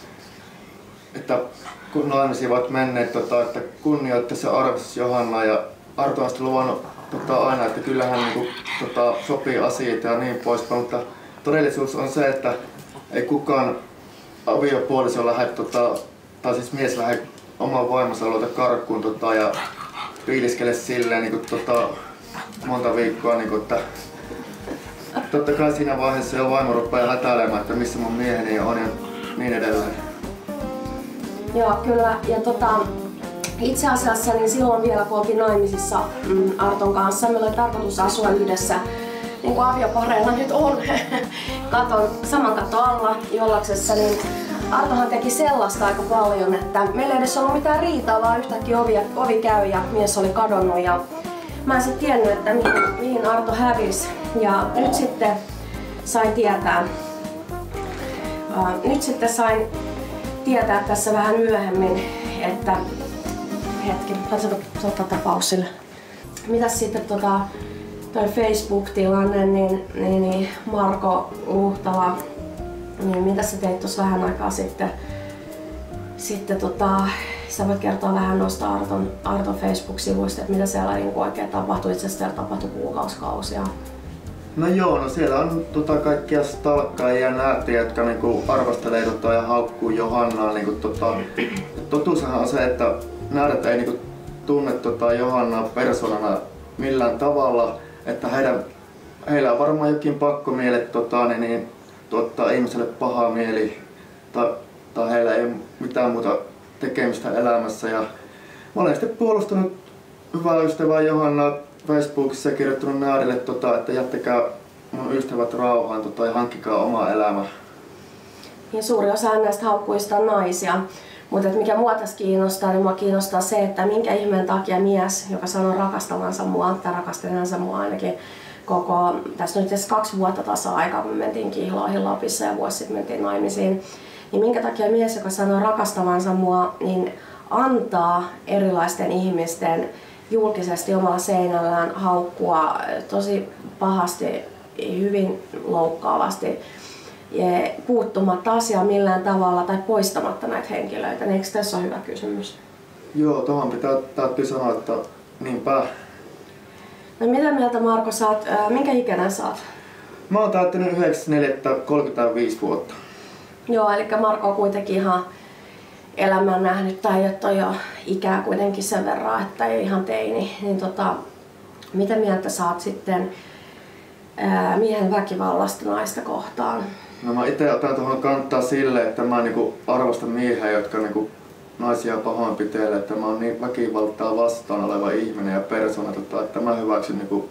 että kun naimisiin ovat menneet, tota, että kunnioittaisi ja arvostaisi Johanna, ja Arto on sitten luvannut tota, aina, että kyllä hän niin kuin, tota, sopii asioita ja niin poispäin, mutta todellisuus on se, että ei kukaan aviopuoliso lähde, tota, tai siis mies lähde oman vaimonsa luota karkkuun tota, ja fiiliskele silleen niin kuin, tota, monta viikkoa, niin kuin, että totta kai siinä vaiheessa jo vaimo rupeaa hätäilemään, että missä mun mieheni on ja niin edelleen. Joo, kyllä. Ja tota, itse asiassa niin silloin vielä kun oltiin naimisissa mm, Arton kanssa, meillä oli tarkoitus asua yhdessä, niin kuin aviopareilla nyt on, katon, saman katon alla Jollaksessa, niin Artohan teki sellaista aika paljon, että meillä ei edes ollut mitään riitaa, vaan yhtäkkiä ovi, ovi käy ja mies oli kadonnut. Ja mä en sitten tiennyt, että mihin, mihin Arto hävisi. Ja nyt sitten sain tietää, uh, nyt sitten sain tietää tässä vähän myöhemmin, että hetki, saatko ottaa paussille. Mitäs sitten tota, toi Facebook-tilanne, niin, niin, niin Marko Luhtala, niin mitä sä teit tuossa vähän aikaa sitten? Sitten tota, sä voit kertoa vähän noista Arton, Arton Facebook-sivuista, että mitä siellä niin oikein tapahtui. Itse asiassa siellä tapahtui kuukausikausia. No joo, no siellä on tota, kaikkia stalkkaajia ja näätiä, jotka niinku arvostelee tota, ja haukkuu Johannaa. Niinku, tota, totuushan on se, että näädät ei niinku tunne tota, Johannaa persoonana millään tavalla. Että heidän, heillä on varmaan jokin pakkomielet tota, niin, niin, tuottaa ihmiselle pahaa mieli tai, tai heillä ei ole mitään muuta tekemistä elämässä. Ja mä olen sitten puolustanut hyvää ystävää Johannaa Facebookissa ja kirjoittanut näädille, tota, että jättäkää mun ystävät rauhaan tota, ja hankkikaa oma elämä. Ja suuri osa näistä haukkuista on naisia. Mutta mikä mua tässä kiinnostaa, niin mua kiinnostaa se, että minkä ihmeen takia mies, joka sanoo rakastavansa mua, tai rakastaneensa mua ainakin koko, tässä nyt edes kaksi vuotta tasa aikaa, kun me mentiin Kihloihin Lapissa ja vuosi sitten mentiin naimisiin, niin minkä takia mies, joka sanoo rakastavansa mua, niin antaa erilaisten ihmisten julkisesti omalla seinällään haukkua tosi pahasti, hyvin loukkaavasti, puuttumatta asiaan millään tavalla tai poistamatta näitä henkilöitä. Eikö tässä ole hyvä kysymys? Joo, tuohon pitää täytyy sanoa, että niinpä. No mitä mieltä Marko sä oot, ää, minkä ikäinen sä oot? Mä oon täyttänyt yhdeksäs neljättä kolmekymmentäviisi vuotta. Joo, eli Marko on kuitenkin ihan elämän nähnyt tai että on jo ikää kuitenkin sen verran, että ei ihan teini. Niin tota, mitä mieltä sä oot sitten ää, miehen väkivallasta naista kohtaan? No mä itse otan tuohon kantaa sille, että mä niinku arvostan miehiä, jotka niinku naisia pahoinpitelee, että mä oon niin väkivaltaa vastaan oleva ihminen ja persoona, tota, että mä hyväksyn niinku,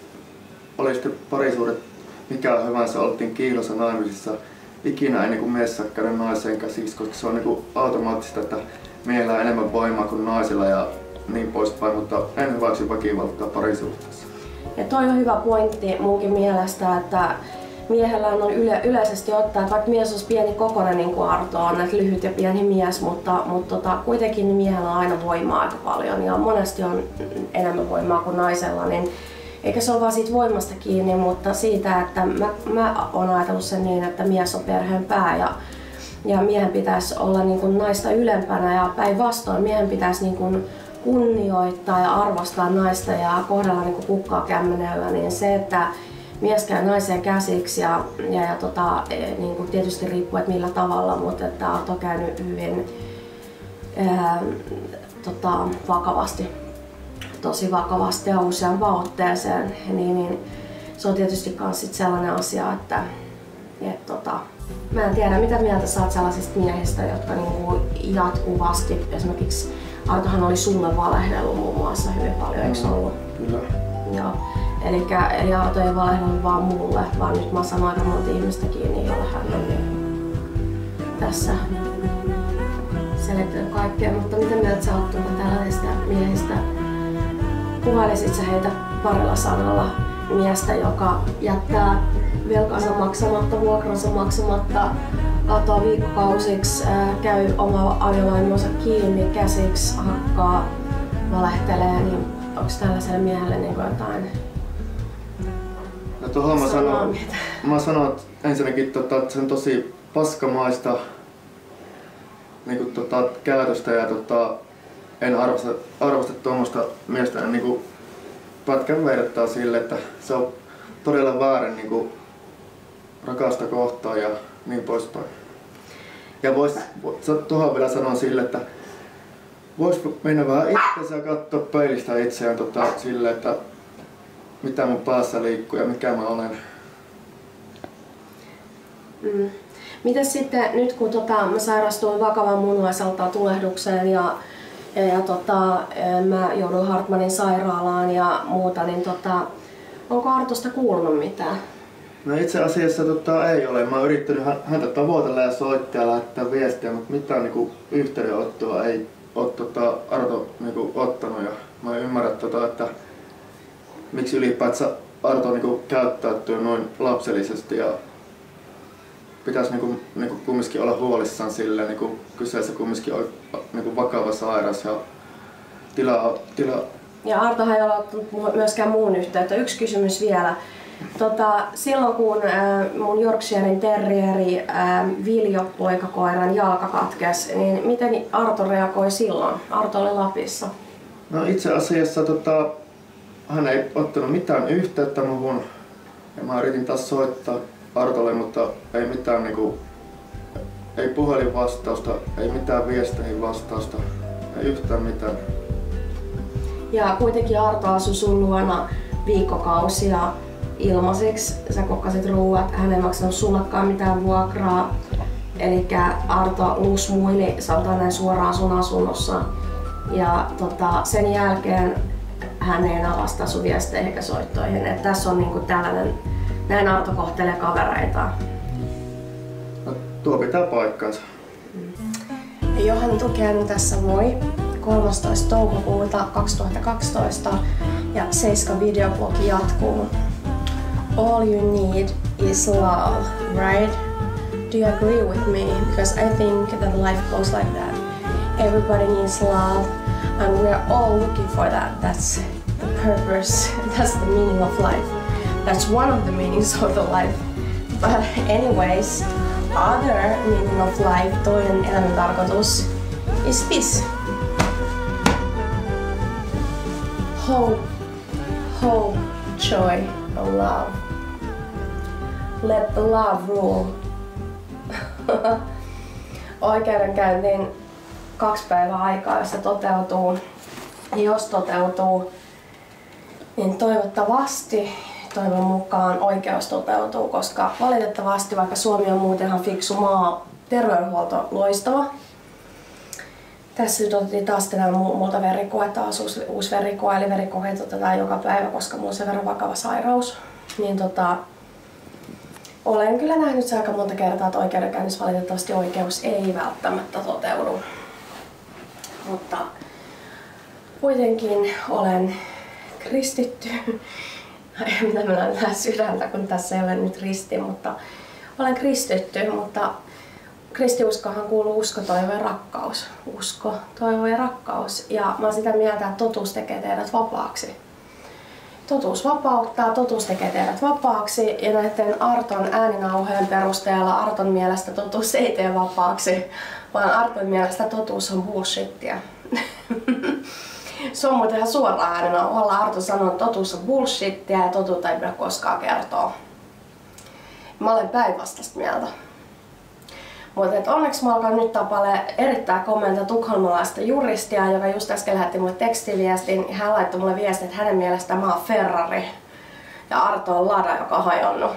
oli sitten parisuudet mikä hyvänsä, oltiin Kihlossa naimisissa, ikinä ei niinku mies saa käydä naiseen käsiksi, koska se on niinku automaattista, että miehellä on enemmän voimaa kuin naisilla ja niin poispäin, mutta en hyväksy väkivaltaa parisuhteessa. Ja toi on hyvä pointti munkin mielestä, että miehellä on yle, yleisesti ottaa, että vaikka mies olisi pieni kokoinen niin kuin Arto on, että lyhyt ja pieni mies, mutta, mutta tota, kuitenkin miehellä on aina voimaa aika paljon ja monesti on enemmän voimaa kuin naisella, niin eikä se ole vaan siitä voimasta kiinni, mutta siitä, että mä, mä oon ajatellut sen niin, että mies on perheen pää ja, ja miehen pitäisi olla niin kuin naista ylempänä ja päinvastoin miehen pitäisi niin kuin kunnioittaa ja arvostaa naista ja kohdella niin kuin kukkaa kämmenellä, niin se, että mies käy naiseen käsiksi ja, ja, ja tota, niin kuin tietysti riippuu, että millä tavalla, mutta että Arto on käynyt hyvin ää, tota, vakavasti, tosi vakavasti ja useampaan otteeseen, niin, niin se on tietysti myös sit sellainen asia, että et, tota, mä en tiedä mitä mieltä sä oot sellaisista miehistä, jotka niinku jatkuvasti, esimerkiksi Artohan oli sulle valehdellut muun muassa hyvin paljon, eikö ollut? Kyllä. Joo. Elikkä, eli Arto ei valehdellut vaan mulle, vaan nyt mä sanon aika monta ihmistä kiinni, jolle hän on niin tässä selittänyt kaikkea. Mutta mitä mieltä sä oot tällaisista miehistä? Kuvailisit sä heitä parilla sanalla miestä, joka jättää velkansa maksamatta, vuokransa maksamatta, katoaa viikkokausiksi, käy oma aviolaimonsa kiinni käsiksi, hakkaa, valehtelee, niin onko tällaiselle miehelle niin jotain? No tuohon mä sanon, mä sanon ensinnäkin, tota, että se on tosi paskamaista niin tota, käytöstä ja tota, en arvosta, arvosta tuommoista miestä niin kuin pätkän vertaa sille, että se on todella väärin niin kuin rakasta kohtaan ja niin poispäin. Ja vois tuohon vielä sanoa sille, että vois mennä vähän itseensä ja katsoa peilistä itseään tota, silleen, että mitä mun päässä liikkuu ja mikä mä olen. Mm. Mites sitten nyt kun tota, mä sairastuin vakavan munuaiselta tulehdukseen ja, ja, ja tota, mä jouduin Hartmanin sairaalaan ja muuta, niin tota, onko Artosta kuulunut mitään? No itse asiassa tota, ei ole. Mä oon yrittänyt häntä tavoitella ja soittaa ja lähettää viestiä, mutta mitään niinku, yhteydenottoa ei ole tota, Arto niinku, ottanut. Ja mä en ymmärrä, tota, että miksi ylipäätään Arto niinku, käyttäytyy noin lapsellisesti. Ja pitäisi niinku, niinku, kumminkin olla huolissaan sille, niinku, kyseessä kumminkin on niinku, vakava sairas ja tila, tila. Ja Artohan ei ole ottanut myöskään muun yhteyttä. Yksi kysymys vielä. Tota, silloin kun äh, mun Yorkshiren terrieri äh, Viljo poikakoiran jalka katkesi, niin miten Arto reagoi silloin? Arto oli Lapissa. No itse asiassa tota, hän ei ottanut mitään yhteyttä muhun. Ja mä yritin taas soittaa Artolle, mutta ei mitään niinku, ei puhelinvastausta, ei mitään viesteihin vastausta, ei yhtään mitään. Ja kuitenkin Arto asui sun luona viikkokausia ilmaiseksi. Sä kokkasit ruuat, hän ei maksanut sullekaan mitään vuokraa. Elikkä Arto lusmuili saltainen suoraan sun asunnossa. Ja tota, sen jälkeen hän ei enää vastaa sun viesteihin eikä soittoihin. Et tässä on niinku tällainen, näin Arto kohtelee kavereitaan. No, tuo pitää paikkansa. Johan Tukeen tässä moi. kolmastoista toukokuuta kaksituhattakaksitoista ja Seiska videoblogi jatkuu. All you need is love, right? Do you agree with me? Because I think that life goes like that. Everybody needs love and we're all looking for that. That's the purpose, that's the meaning of life. That's one of the meanings of the life. But anyways, other meaning of life, toinen elämän tarkoitus, is peace. Hope, hope, joy, and love. Let the love rule. Oikeudenkäyntiin kaksi päivää aikaa, jos se toteutuu. Ja jos toteutuu, niin toivottavasti, toivon mukaan oikeus toteutuu, koska valitettavasti, vaikka Suomi on muutenhan fiksu maa, terveydenhuolto loistava. Tässä nyt otettiin taas tänään multa verikoe, taas uusi, uusi verikoe, eli verikokeet otetaan joka päivä, koska mulla on sen verran vakava sairaus. Niin tota, olen kyllä nähnyt se aika monta kertaa, että oikeudenkäynnissä valitettavasti oikeus ei välttämättä toteudu. Mutta kuitenkin olen kristitty. Mitä mä näen sydäntä, kun tässä ei ole nyt risti, mutta olen kristitty, mutta kristiuskohan kuuluu usko, toivo ja rakkaus. Usko, toivo ja rakkaus. Ja mä oon sitä mieltä, että totuus tekee teidät vapaaksi. Totuus vapauttaa, totuus tekee teidät vapaaksi. Ja näiden Arton ääninauhojen perusteella Arton mielestä totuus ei tee vapaaksi, vaan Arton mielestä totuus on bullshittia. Se on muuten ihan suoraan ääninauhoilla. Arto sanoo, että totuus on bullshittia ja totuutta ei pidä koskaan kertoa. Mä olen päinvastaista mieltä. Mutta onneksi mä alkan nyt tapaile erittäin kommentoida tukholmalaista juristia, joka just äsken lähetti mulle tekstiviestin. Hän laittoi mulle viestin, että hänen mielestään mä oon Ferrari ja Arto on Lada, joka on hajonnut.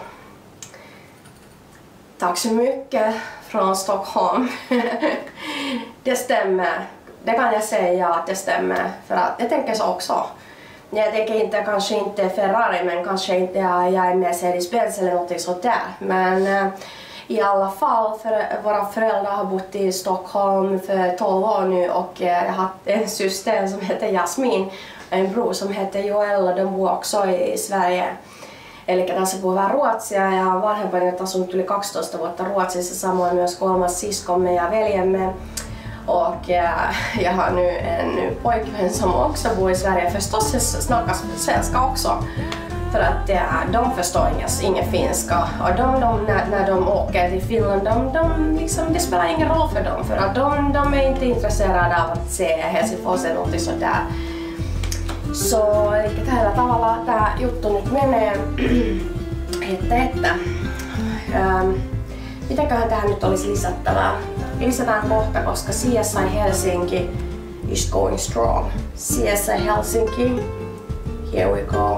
Tack så mycket från Stockholm. Det stämmer. Det kan jag säga att det stämmer. För att jag tänker så också. Jag tänker inte kanske inte Ferrari, men kanske inte jag är Mercedes-Benz eller något sånt där. Men i alla fall, för våra föräldrar har bott i Stockholm för tolv år nu och jag har en syster som heter Jasmin och en bror som heter Joel och de bor också i Sverige. Eli tässä puhutaan ruotsia ja vanhempani on asunut yli kaksitoista vuotta Ruotsissa, samoin myös kolmas siskomme ja veljemme. Och jag har nu en pojkvän som också bor i Sverige, förstås snackar svenska också. För att ja, de förstår ingen finska och de, de, när, när de åker till Finland, de, de, liksom, det spelar ingen roll för dem för att de, de är inte intresserade av att se Helsingfors eller något sådär. Så eli tällä tavalla tämä juttu nyt menee, että, että ähm, mitenköhän tähän nyt olisi lisättävää? Lisätään kohta, koska C S I Helsinki is going strong. C S I Helsinki, here we go.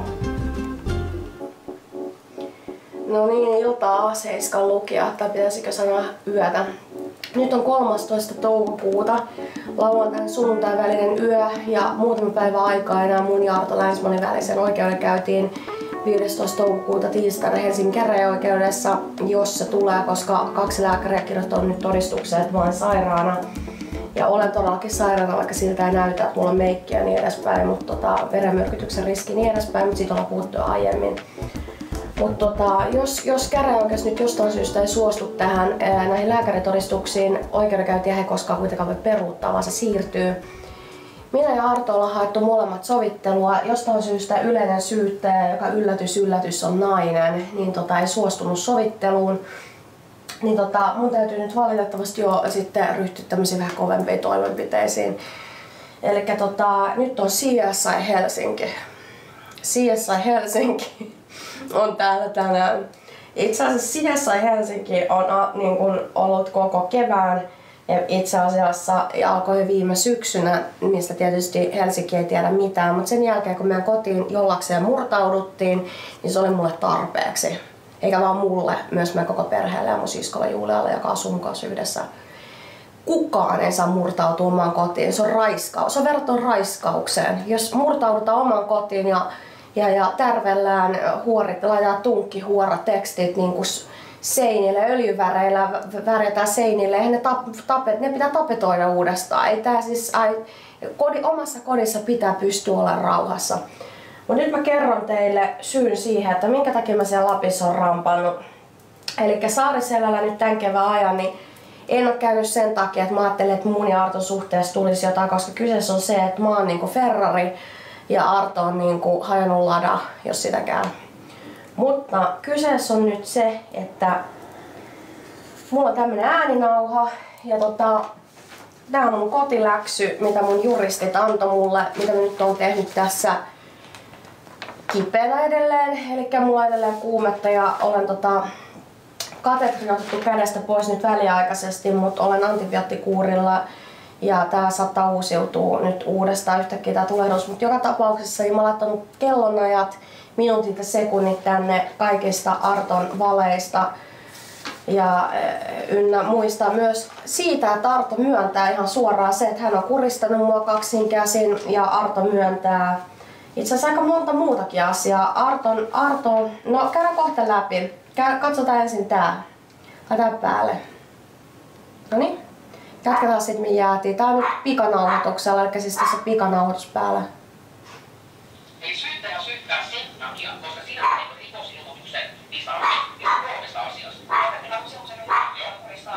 No niin, iltaa seiskan lukija, tai pitäisikö sanoa yötä. Nyt on kolmastoista toukokuuta, lauantain sunnuntain välinen yö ja muutama päivä aikaa enää mun ja Arto Länsmanin välisen oikeudenkäyntiin viidestoista toukokuuta tiistaina Helsingin käräjäoikeudessa, jos se tulee, koska kaksi lääkäriä kirjoittanut nyt todistuksen, että mä olen sairaana. Ja olen todellakin sairaana, vaikka siltä ei näytä, että mulla on meikkiä ja niin edespäin, mutta tota, verenmyrkytyksen riski ja niin edespäin, mutta siitä ollaan puhuttu jo aiemmin. Mutta tota, jos, jos käräjäoikeus nyt jostain syystä ei suostu tähän ää, näihin lääkäritodistuksiin, oikeudenkäyntiä ei koskaan kuitenkaan voi peruuttaa, vaan se siirtyy. Minä ja Arto ollaan haettu molemmat sovittelua. Jostain syystä yleinen syyttäjä, joka yllätys yllätys on nainen, niin tota, ei suostunut sovitteluun. Niin tota, mun täytyy nyt valitettavasti jo sitten ryhtyä tämmöisiin vähän kovempiin toimenpiteisiin. Elikkä tota, nyt on C S I Helsinki. C S I Helsinki on täällä tänään. Itse asiassa C S I Helsinki on a, niin kun ollut koko kevään. Ja itse asiassa alkoi viime syksynä, mistä tietysti Helsinki ei tiedä mitään, mutta sen jälkeen kun meidän kotiin jollakseen murtauduttiin, niin se oli mulle tarpeeksi. Eikä vaan mulle, myös meidän koko perheelle ja mun siskolle Julialle, joka asuu mun kanssa yhdessä. Kukaan ei saa murtautua omaan kotiin, se on raiskaus. Se on verrattuna raiskaukseen. Jos murtaudutaan omaan kotiin ja, ja, ja tärvellään huorit, laitetaan tunkkihuoratekstit niin kuin seinille, öljyväreillä värjätään seinille, ja ne, tap, tapet, ne pitää tapetoida uudestaan. Ei tää siis, ai, kodi, omassa kodissa pitää pystyä olemaan rauhassa. Mut nyt mä kerron teille syyn siihen, että minkä takia mä siellä Lapissa on rampannut. Eli Saariselällä nyt tän kevään ajan, niin en ole käynyt sen takia, että mä ajattelin, että mun ja Arton suhteessa tulisi jotain, koska kyseessä on se, että mä oon niinku Ferrari ja Arto on niinku hajonnut lada, jos sitäkään. Mutta kyseessä on nyt se, että mulla on tämmönen ääninauha ja tota, tää on mun kotiläksy, mitä mun juristit antoi mulle, mitä mä nyt oon tehnyt tässä kipeänä edelleen. Elikkä mulla on edelleen kuumetta ja olen tota, katetri otettu kädestä pois nyt väliaikaisesti, mutta olen antibioottikuurilla ja tää saattaa uusiutua nyt uudestaan yhtäkkiä tää tulehdus. Mutta joka tapauksessa niin mä oon laittanut kellonajat, minuutit ja sekunnit tänne kaikista Arton valeista ja ynnä muistaa myös siitä, että Arto myöntää ihan suoraan se, että hän on kuristanut mua kaksin käsin ja Arto myöntää itse asiassa aika monta muutakin asiaa. Arton, Arto, no käydään kohta läpi. Katsotaan ensin tää. Laitetaan päälle. Noniin. Jatketaan sit mihin jäätiin. Tää on nyt pikanauhoituksella, eli siis tässä pikanauhoitus päällä. Eli syyttäjä syyttää sen takia, koska sinä teet rikosilmoituksen niistä kolmesta asiasta. Minä on sellaisen joo, kuristaa.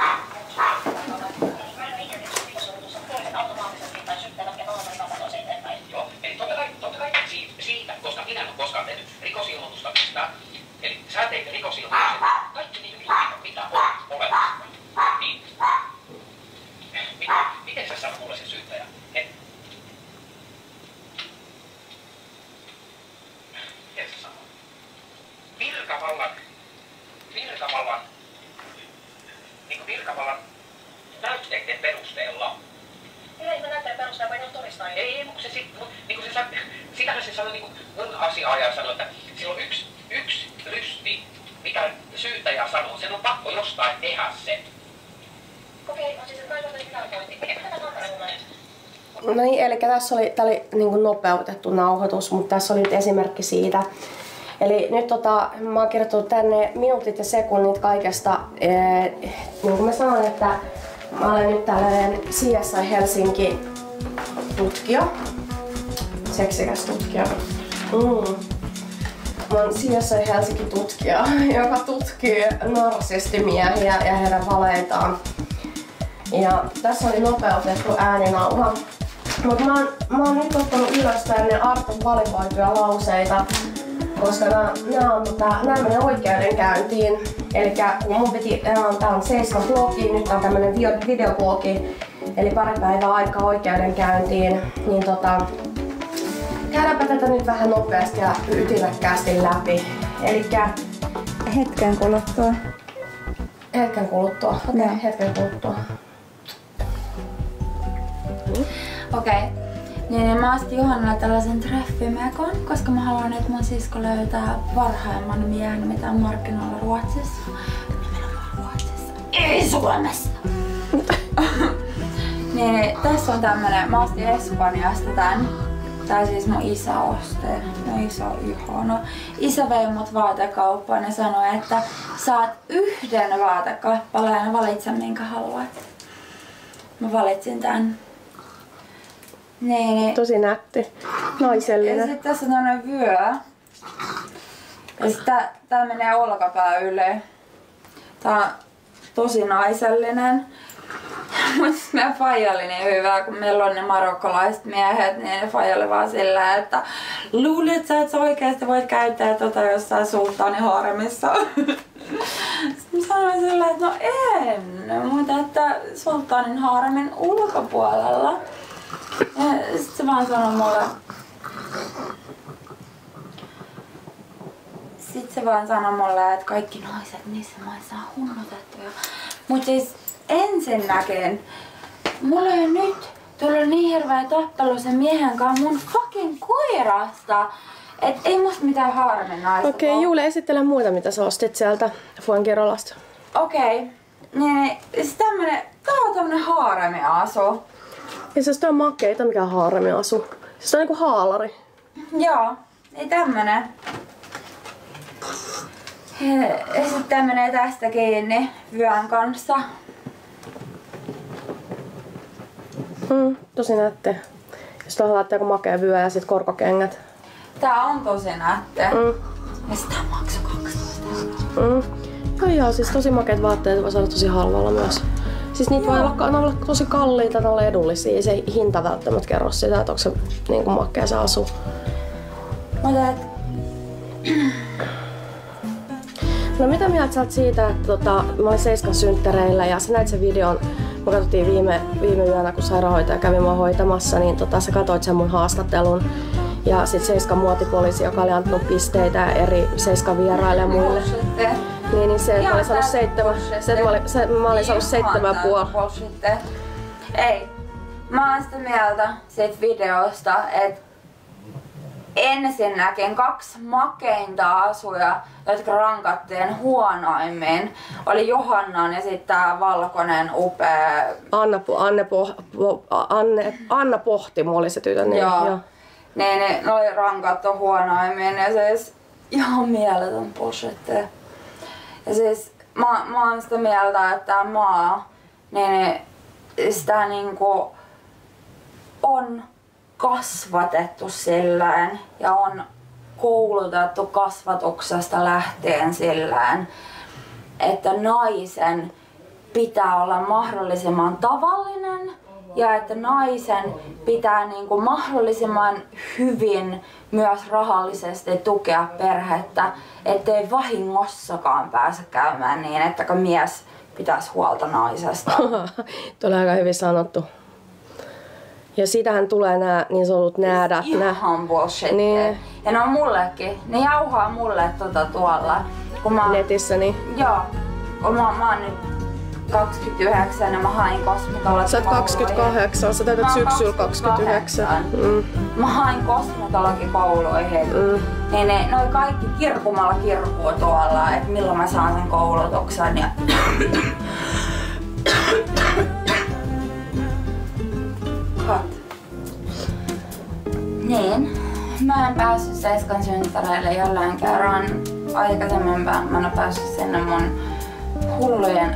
Joo, eli totta kai, totta kai siitä, koska minä en ole koskaan tehnyt rikosilmoitusta mistään. Eli sä teit rikosilmoituksen, kaikki niitä juttuja, mitä on olemassa. Niin. Miten sä sanot mulle se syyttäjä? Et, miten sä sanot? Virkavallan, virkavallan, niin kuin virkavallan näytteiden perusteella. Ei mä näytteen perusteella, kun ei ole todistaa. Ei, mutta se sit, niin kuin se, sitähän se sanoi, niin kuin mun asiaaja sanoi, että sillä on yksi, yksi lysti, mikä syyttäjä sanoo, sen on pakko jostain tehdä se. Okei, on siis kaikilta yläpointi. Mikä tätä tarkoittaa? No niin, eli tässä oli, tää oli niin kuin nopeutettu nauhoitus, mutta tässä oli nyt esimerkki siitä. Eli nyt tota, mä oon kirjoittanut tänne minuutit ja sekunnit kaikesta. Ee, niin kuin mä sanoin, että mä olen nyt tällainen C S I Helsinki tutkija. Seksikäs tutkija. Mm. Mä oon C S I Helsinki tutkija, joka tutkii narsistimiehiä ja heidän valeitaan. Ja tässä oli nopeutettu ääninauha. Mutta mä, mä oon nyt ottanut ylös tänne Arton valikoituja lauseita, koska nää, nää, on, tota, nää menee oikeudenkäyntiin. Elikkä kun mun piti, tää on Seiskan blogi, nyt on tämmönen videoblogi, eli pari päivää aikaa oikeudenkäyntiin, niin tota, käydäänpä tätä nyt vähän nopeasti ja ytimekkäästi läpi. Elikkä hetken kuluttua. Hetken kuluttua. Okei, okay, hetken kuluttua. Okei. Okay. Niin mä ostin Johannalle tällaisen treffimekon, koska mä haluan, että mun sisko löytää parhaimman miehen, mitä on markkinoilla Ruotsissa. Nimenomaan Ruotsissa. Ei Suomessa! Niin, tässä on tämmönen, mä ostin Espanjasta tän. Tää siis mun isä osti. No isä on ihana. Isä vei mut vaatekauppaan ja sanoi, että saat yhden vaatekappaleen ja valitse minkä haluat. Mä valitsin tän. Niin. Tosi nätti. Naisellinen. Ja sit tässä on tämmönen vyö. Ja sit tää, tää menee olkapää yli. Tää on tosi naisellinen. Mut meidän faija oli niin hyvä, kun meillä on ne marokkolaiset miehet, niin ne faija oli vaan sillä, että luulet sä, että sä oikeesti voit käyttää tota jossain sulttaanin haaremissa. Sitten mä sanoin sillä, että no en, mutta että sulttaanin haaremin ulkopuolella. Ja sit se vaan sanoi mulle, sit se vaan sanoi mulle, että kaikki naiset niissä maissa on hunnutettuja. Mut siis ensinnäkin, mulla ei nyt tullut niin hirveä tappelu sen miehen kanssa mun fucking koirasta. Et ei musta mitään haaremin naista. Okei, okay, Juule, esittele muita, mitä sä ostit sieltä Fuenkirolasta. Okei, okay. Niin siis tämmönen, tää on tämmönen haaremi-asu. Ja siis tää on makeita, mikä on haaremi-asu. Siis tää on niinku haalari. Joo, ei tämmönen. Ja sit tää menee tästä kiinni vyön kanssa. Mm, tosi nätti. Jos tuohon laittaa joku makea vyö ja sit korkokengät. Tää on tosi nätti. Mm. Ja sitä maksoi kaksitoista euroa. Mm. Joo, joo, siis tosi makeat vaatteet voi saada tosi halvalla myös. Siis niitä voi olla, ne olla tosi kalliita tai olla edullisia. Ei se hinta välttämättä kerro sitä, että onko se niin makea se asu. Mutta et... No mitä mieltä sä oot siitä, että tota, mä olin Seiskan synttäreillä ja sä näit sen videon, me katsottiin viime, viime yönä, kun sairaanhoitaja kävi mua hoitamassa, niin tota, sä katsoit sen mun haastattelun. Ja sit Seiskan muotipoliisi, joka oli antanut pisteitä eri Seiskan vieraille ja muille. Niin, niin se, että mä olin saanut seitsemän, se, että mä olin, se, mä olin saanut seitsemän puoli. Ei. Mä oon sitä mieltä siitä videosta, että ensinnäkin kaksi makeinta asuja, jotka rankattiin huonoimmin, oli Johannan ja sitten tää valkoinen upea... Anna, Anne, po, po, Anne, Anna Pohtimo oli se tytön nimi. Joo. Joo. Niin, niin, ne oli rankattu huonoimmin ja siis ihan mieletön bullshit. Ja siis mä, mä oon sitä mieltä, että tää maa, niin sitä niinku on kasvatettu silleen ja on koulutettu kasvatuksesta lähtien silleen, että naisen pitää olla mahdollisimman tavallinen ja että naisen pitää niinku mahdollisimman hyvin myös rahallisesti tukea perhettä, ettei vahingossakaan pääse käymään niin, että mies pitäisi huolta naisesta. Tuo oli aika hyvin sanottu. Ja siitähän tulee nämä niin sanotut näädät. Ihan bullshit. Niin. Ja ne on mullekin. Ne jauhaa mulle tota tuolla. Kun mä, netissä niin. Joo. Kun mä, mä oon nyt kaksikymmentäyhdeksän ja mä hain kosmetologikouluihin. Sä oot kaksikymmentäkahdeksan, sä täytät syksyllä kaksikymmentäyhdeksän. Mm. Mä hain kosmetologikouluihin. Mm. Niin ne, ne oli kaikki kirkumalla kirkuu tuolla, että milloin mä saan sen koulutuksen. Ja niin. Mä en päässyt Seiskan synttäreille jollain kerran. Aikaisemmin mä en ole päässyt sinne mun hullujen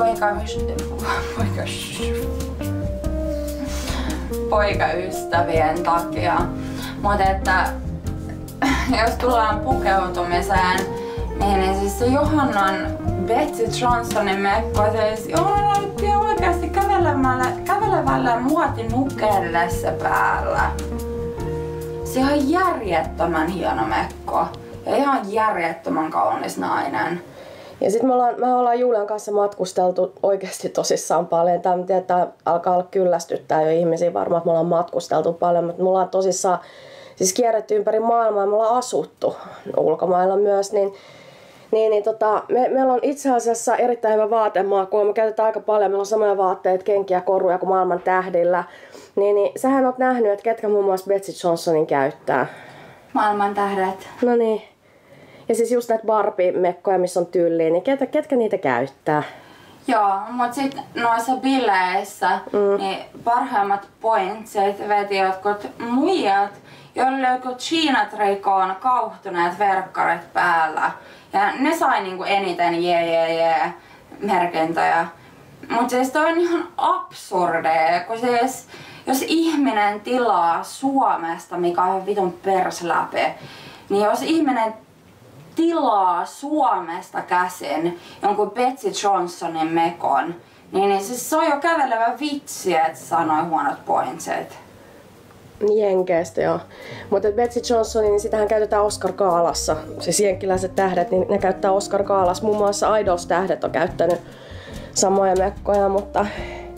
ex-poikaystävien takia. Mutta että jos tullaan pukeutumiseen, niin, niin siis se Johannan Betsy Johnsonin mekko, siis Johanna näytti oikeasti kävelemällä, kävelevällä muotinukelle se päällä. Se on ihan järjettömän hieno mekko ja ihan järjettömän kaunis nainen. Ja sit me ollaan, me ollaan Julian kanssa matkusteltu oikeasti tosissaan paljon. Tää, tää alkaa olla kyllästyttää jo ihmisiä varmaan, että me ollaan matkusteltu paljon, mutta me ollaan tosissaan siis kierretty ympäri maailmaa ja me ollaan asuttu ulkomailla myös. Niin Niin, niin tota, me, meillä on itse asiassa erittäin hyvä vaatemaku. Me käytetään aika paljon. Meillä on samoja vaatteita, kenkiä, koruja kuin maailman tähdillä. Niin, niin sähän oot nähnyt, että ketkä muun muassa Betsy Johnsonin käyttää. Maailman tähdet. No niin. Ja siis just näitä Barbie-mekkoja, missä on tyyliä, niin ketkä, ketkä niitä käyttää? Joo, mut sit noissa bileissä mm. niin parhaimmat pointsit veti jotkut muijat, joille jotkut China-trikoon kauhtuneet verkkarit päällä. Ja ne sai niinku eniten jee jee jee merkintöjä. Mut siis toi on ihan absurdea, kun siis jos ihminen tilaa Suomesta, mikä on vitun persläpi, niin jos ihminen tilaa Suomesta käsin jonkun Betsy Johnsonin mekon, niin, niin siis se on jo kävelevä vitsi, että sanoi huonot pointsit. Jenkeistä, joo. Mutta Betsy Johnsonin, niin sitähän käytetään Oscar-gaalassa. Siis jenkkiläiset tähdet, niin ne käyttää Oscar-gaalassa. Muun muassa Idols-tähdet on käyttänyt samoja mekkoja, mutta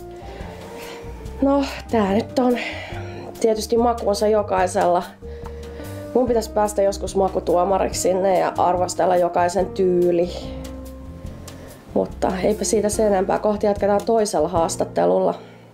no, tää nyt on tietysti makuunsa jokaisella. Mun pitäisi päästä joskus makutuomariksi sinne ja arvostella jokaisen tyyli. Mutta eipä siitä sen enempää. Kohti jatketaan toisella haastattelulla.